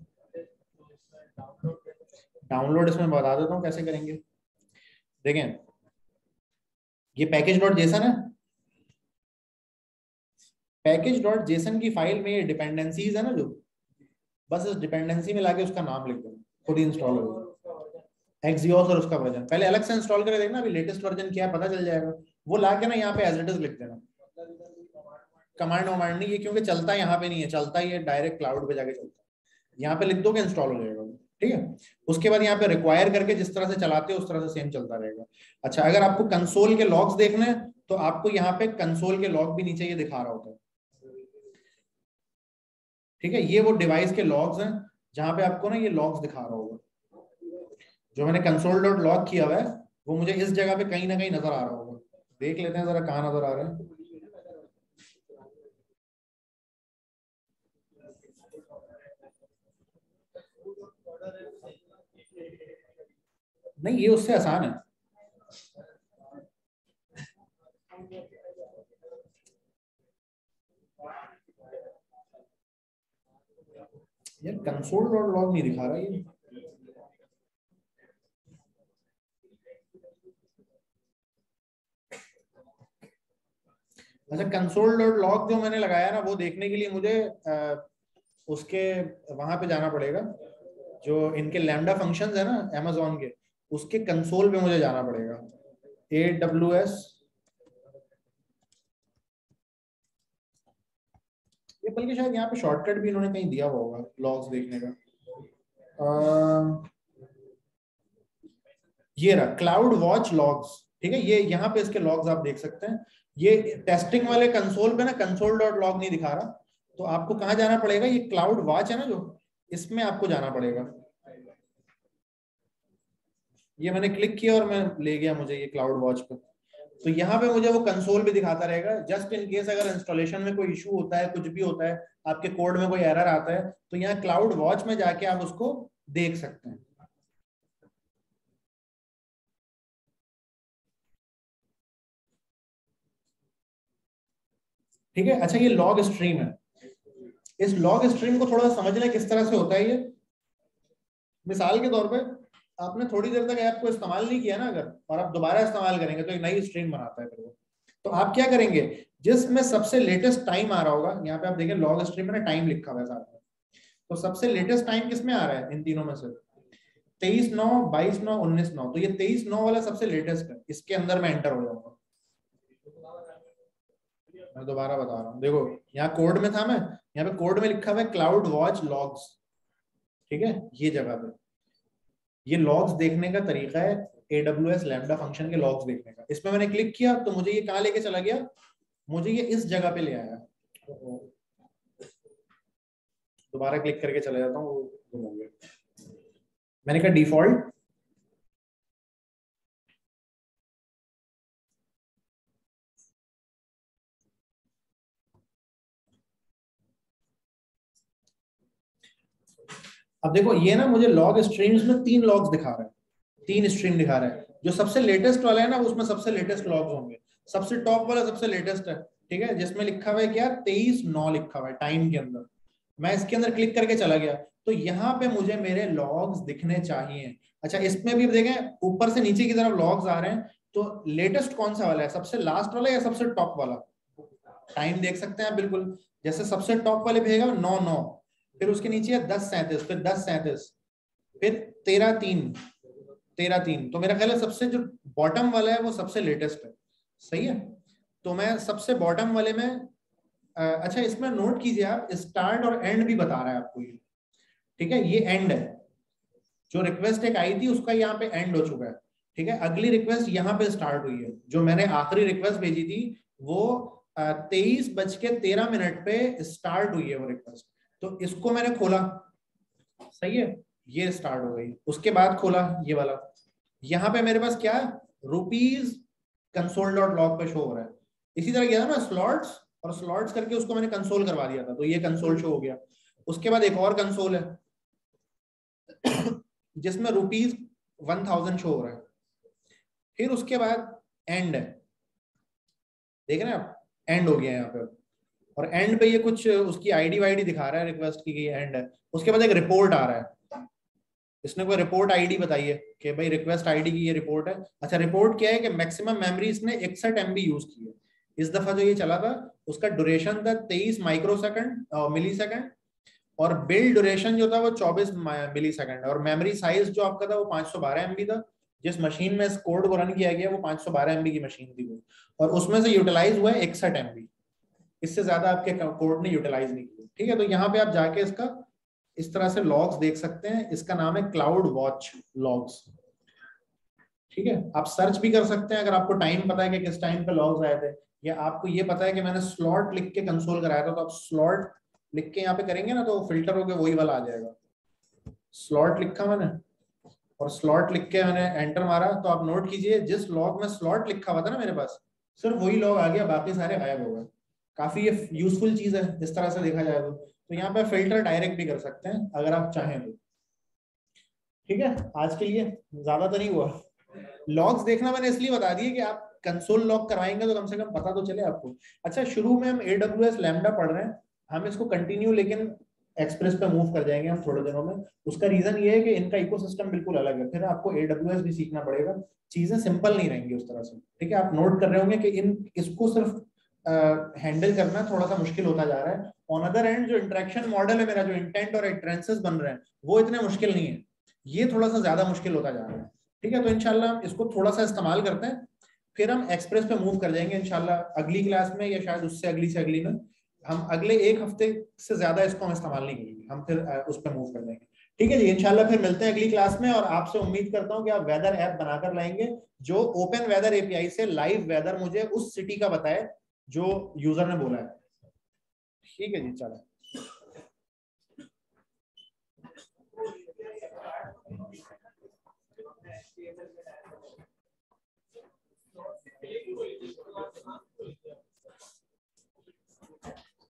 डाउनलोड इसमें बता देता हूँ कैसे करेंगे। देखें ये पैकेज डॉट जेसन है, पैकेज डॉट जेसन की फाइल में ये डिपेंडेंसीज है ना जो, बस इस डिपेंडेंसी में लाके उसका नाम लिख देना, खुद ही इंस्टॉल हो जाएगा। एक्सियोस और उसका वर्जन पहले अलग से इंस्टॉल करके देखना, अभी लेटेस्ट वर्जन क्या है पता चल जाएगा। वो लाके ना यहाँ पे एज इट इज लिख देना, कमांड वमांड नहीं, ये क्योंकि चलता यहाँ पे नहीं है, चलता ये डायरेक्ट क्लाउड पे जाके चलता है। यहाँ पे लिख दोगे इंस्टॉल हो जाएगा, ठीक है। उसके बाद यहाँ पे रिक्वायर करके जिस तरह से चलाते हो उस तरह से सेम चलता रहेगा। अच्छा अगर आपको कंसोल के लॉग्स देखने हैं तो आपको यहाँ पे कंसोल के लॉग भी नीचे ये दिखा रहा होता है, ठीक है। ये वो डिवाइस के लॉग्स हैं जहां पे आपको ना ये लॉग्स दिखा रहा होगा। जो मैंने कंसोल डॉट लॉग किया हुआ है वो मुझे इस जगह पे कहीं ना कहीं नजर आ रहा होगा, देख लेते हैं जरा कहाँ नजर आ रहा है। नहीं ये उससे आसान है, यार कंसोल डॉट लॉग नहीं दिखा रहा ये। अच्छा कंसोल डॉट लॉग जो मैंने लगाया ना वो देखने के लिए मुझे उसके वहां पे जाना पड़ेगा, जो इनके लैम्डा फंक्शंस है ना अमेज़न के, उसके कंसोल पे मुझे जाना पड़ेगा। AWS, ये बल्कि शायद यहाँ पे शॉर्टकट भी इन्होंने कहीं दिया हुआ होगा लॉग्स देखने का। ये रहा क्लाउड वॉच लॉग्स, ठीक है। ये यहाँ पे इसके लॉग्स आप देख सकते हैं। ये टेस्टिंग वाले कंसोल पे ना कंसोल डॉट लॉग नहीं दिखा रहा, तो आपको कहाँ जाना पड़ेगा, ये क्लाउड वॉच है ना जो, इसमें आपको जाना पड़ेगा। ये मैंने क्लिक किया और मैं ले गया मुझे ये क्लाउड वॉच पे। तो यहाँ पे मुझे वो कंसोल भी दिखाता रहेगा, जस्ट इन केस अगर इंस्टॉलेशन में कोई इशू होता है, कुछ भी होता है, आपके कोड में कोई एरर आता है, तो यहाँ क्लाउड वॉच में जाके आप उसको देख सकते हैं। ठीक है। अच्छा, ये लॉग स्ट्रीम है। इस लॉग स्ट्रीम को थोड़ा समझना किस तरह से होता है ये। मिसाल के तौर पे आपने थोड़ी देर तक ऐप को इस्तेमाल नहीं किया ना अगर, और आप दोबारा इस्तेमाल करेंगे तो एक नई स्ट्रीम बनाता है फिर वो। तो आप क्या करेंगे, जिसमें सबसे लेटेस्ट टाइम आ रहा होगा, यहाँ पे आप देखें लॉग स्ट्रीम में ना टाइम लिखा हुआ है साथ में, तो सबसे लेटेस्ट टाइम किसमें आ रहा है इन तीनों में से, 23/9, 22/9, 19/9। तो ये 23/9 वाला सबसे लेटेस्ट है, इसके अंदर मैं एंटर हो जाऊंगा। मैं दोबारा बता रहा हूँ, देखो यहाँ कोड में था मैं, यहाँ पे कोड में लिखा हुआ है क्लाउड वॉच लॉग्स। ठीक है, ये जगह पे ये लॉग्स देखने का तरीका है AWS लैम्बडा फंक्शन के लॉग्स देखने का। इसमें मैंने क्लिक किया तो मुझे ये कहाँ लेके चला गया, मुझे ये इस जगह पे ले आया। दोबारा क्लिक करके चला जाता हूँ, मैंने कहा डिफॉल्ट, अब देखो ये ना मुझे लॉग स्ट्रीम्स में 3 लॉग्स दिखा रहा है, 3 स्ट्रीम दिखा रहा है। जो सबसे लेटेस्ट वाला है ना उसमें सबसे लेटेस्ट लॉग्स होंगे, सबसे टॉप वाला सबसे लेटेस्ट है। ठीक है, जिसमें लिखा हुआ है क्या, 23/9 लिखा हुआ है टाइम के अंदर। मैं इसके अंदर क्लिक करके चला गया तो यहाँ पे मुझे मेरे लॉग्स दिखने चाहिए। अच्छा, इसमें भी देखें ऊपर से नीचे की तरफ लॉग्स आ रहे हैं, तो लेटेस्ट कौन सा वाला है, सबसे लास्ट वाला या सबसे टॉप वाला। टाइम देख सकते हैं आप बिल्कुल, जैसे सबसे टॉप वाले भेजेगा 9/9, फिर उसके नीचे है 10:37, फिर 10:37, फिर 13/3, तो मेरा ख्याल है सबसे जो बॉटम वाला है वो सबसे लेटेस्ट है। सही है, तो मैं सबसे बॉटम वाले में अच्छा इसमें नोट कीजिए आप, स्टार्ट और एंड भी बता रहा है आपको ये। ठीक है, ये एंड है, जो रिक्वेस्ट एक आई थी उसका यहाँ पे एंड हो चुका है। ठीक है, अगली रिक्वेस्ट यहाँ पे स्टार्ट हुई है, जो मैंने आखिरी रिक्वेस्ट भेजी थी वो 23:13 पे स्टार्ट हुई है वो रिक्वेस्ट। तो इसको मैंने खोला, सही है, ये स्टार्ट हो गई। उसके बाद खोला ये वाला, यहाँ पे मेरे पास क्या रुपीज console.log पे शो हो रहा है। इसी तरह किया था ना स्लॉट्स, और स्लॉट्स करके उसको मैंने कंसोल करवा दिया था, तो ये कंसोल शो हो गया। उसके बाद एक और कंसोल है जिसमें ₹1000 शो हो रहा है। फिर उसके बाद एंड है, देख रहे हैं आप, एंड हो गया यहाँ पे, और एंड पे ये कुछ उसकी आईडी वाईडी दिखा रहा है रिक्वेस्ट की एंड है। उसके बाद एक रिपोर्ट आ रहा है, इसने कोई रिपोर्ट आईडी बताई है कि भाई रिक्वेस्ट आईडी की ये रिपोर्ट है। अच्छा, रिपोर्ट क्या है कि मैक्सिमम मेमोरी इसने 61 MB यूज की है। इस दफा जो ये चला था उसका ड्यूरेशन था 23 माइक्रोसेकंड मिलीसेकंड, और बिल्ड ड्यूरेशन जो था वो 24 मिलीसेकंड, और मेमोरी साइज जो आपका था वो 512 MB था। जिस मशीन में इस कोड को रन किया गया वो 512 MB की मशीन थी वो, और उसमें से यूटिलाइज हुआ है 61 MB, इससे ज्यादा आपके कोड ने यूटिलाइज नहीं किया। ठीक है, तो यहाँ पे आप जाके इसका इस तरह से लॉग्स देख सकते हैं, इसका नाम है क्लाउड वॉच लॉग्स। ठीक है, आप सर्च भी कर सकते हैं अगर आपको टाइम पता है कि किस टाइम पे लॉग्स आए थे, या आपको ये पता है कि मैंने स्लॉट लिख के कंसोल कराया था, तो आप स्लॉट लिख के यहाँ पे करेंगे ना तो फिल्टर होके वही वाला आ जाएगा। स्लॉट लिखा मैंने और स्लॉट लिख के मैंने एंटर मारा, तो आप नोट कीजिए जिस लॉग में स्लॉट लिखा हुआ था ना मेरे पास, सिर्फ वही लॉग आ गया, बाकी सारे गायब हो गए। काफी ये यूजफुल चीज है इस तरह से देखा जाए तो यहाँ पे फिल्टर डायरेक्ट भी कर सकते हैं अगर आप चाहें तो। ठीक है, आज के लिए ज्यादा तो नहीं हुआ। लॉग्स देखना मैंने इसलिए बता दिए कि आप कंसोल लॉग करवाएंगे तो कम से कम पता तो चले आपको। अच्छा, शुरू में हम AWS लैम्बडा पढ़ रहे हैं, हम इसको कंटिन्यू लेकिन एक्सप्रेस पे मूव कर जाएंगे हम थोड़े दिनों में। उसका रीजन ये है कि इनका इकोसिस्टम बिल्कुल अलग है, फिर आपको AWS भी सीखना पड़ेगा, चीजें सिंपल नहीं रहेंगी उस तरह से। ठीक है, आप नोट कर रहे होंगे कि इसको सिर्फ हैंडल करना थोड़ा सा मुश्किल होता जा रहा है। ऑन अदर एंड जो इंटरेक्शन मॉडल है मेरा, जो इंटेंट और इटरेंसेस बन रहे हैं वो इतने मुश्किल नहीं है, ये थोड़ा सा ज्यादा मुश्किल होता जा रहा है। ठीक है, तो इंशाल्लाह हम इसको थोड़ा सा इस्तेमाल करते हैं, फिर हम एक्सप्रेस पे मूव कर जाएंगे इंशाल्लाह अगली क्लास में, या शायद उससे अगली से अगली में। हम अगले 1 हफ्ते से ज्यादा इसको हम इस्तेमाल नहीं करेंगे, हम फिर उस पर मूव कर जाएंगे। ठीक है जी, इंशाल्लाह फिर मिलते हैं अगली क्लास में, और आपसे उम्मीद करता हूँ कि आप वेदर ऐप बनाकर लाएंगे जो ओपन वेदर API से लाइव वेदर मुझे उस सिटी का बताए जो यूजर ने बोला है। ठीक है जी, चलो।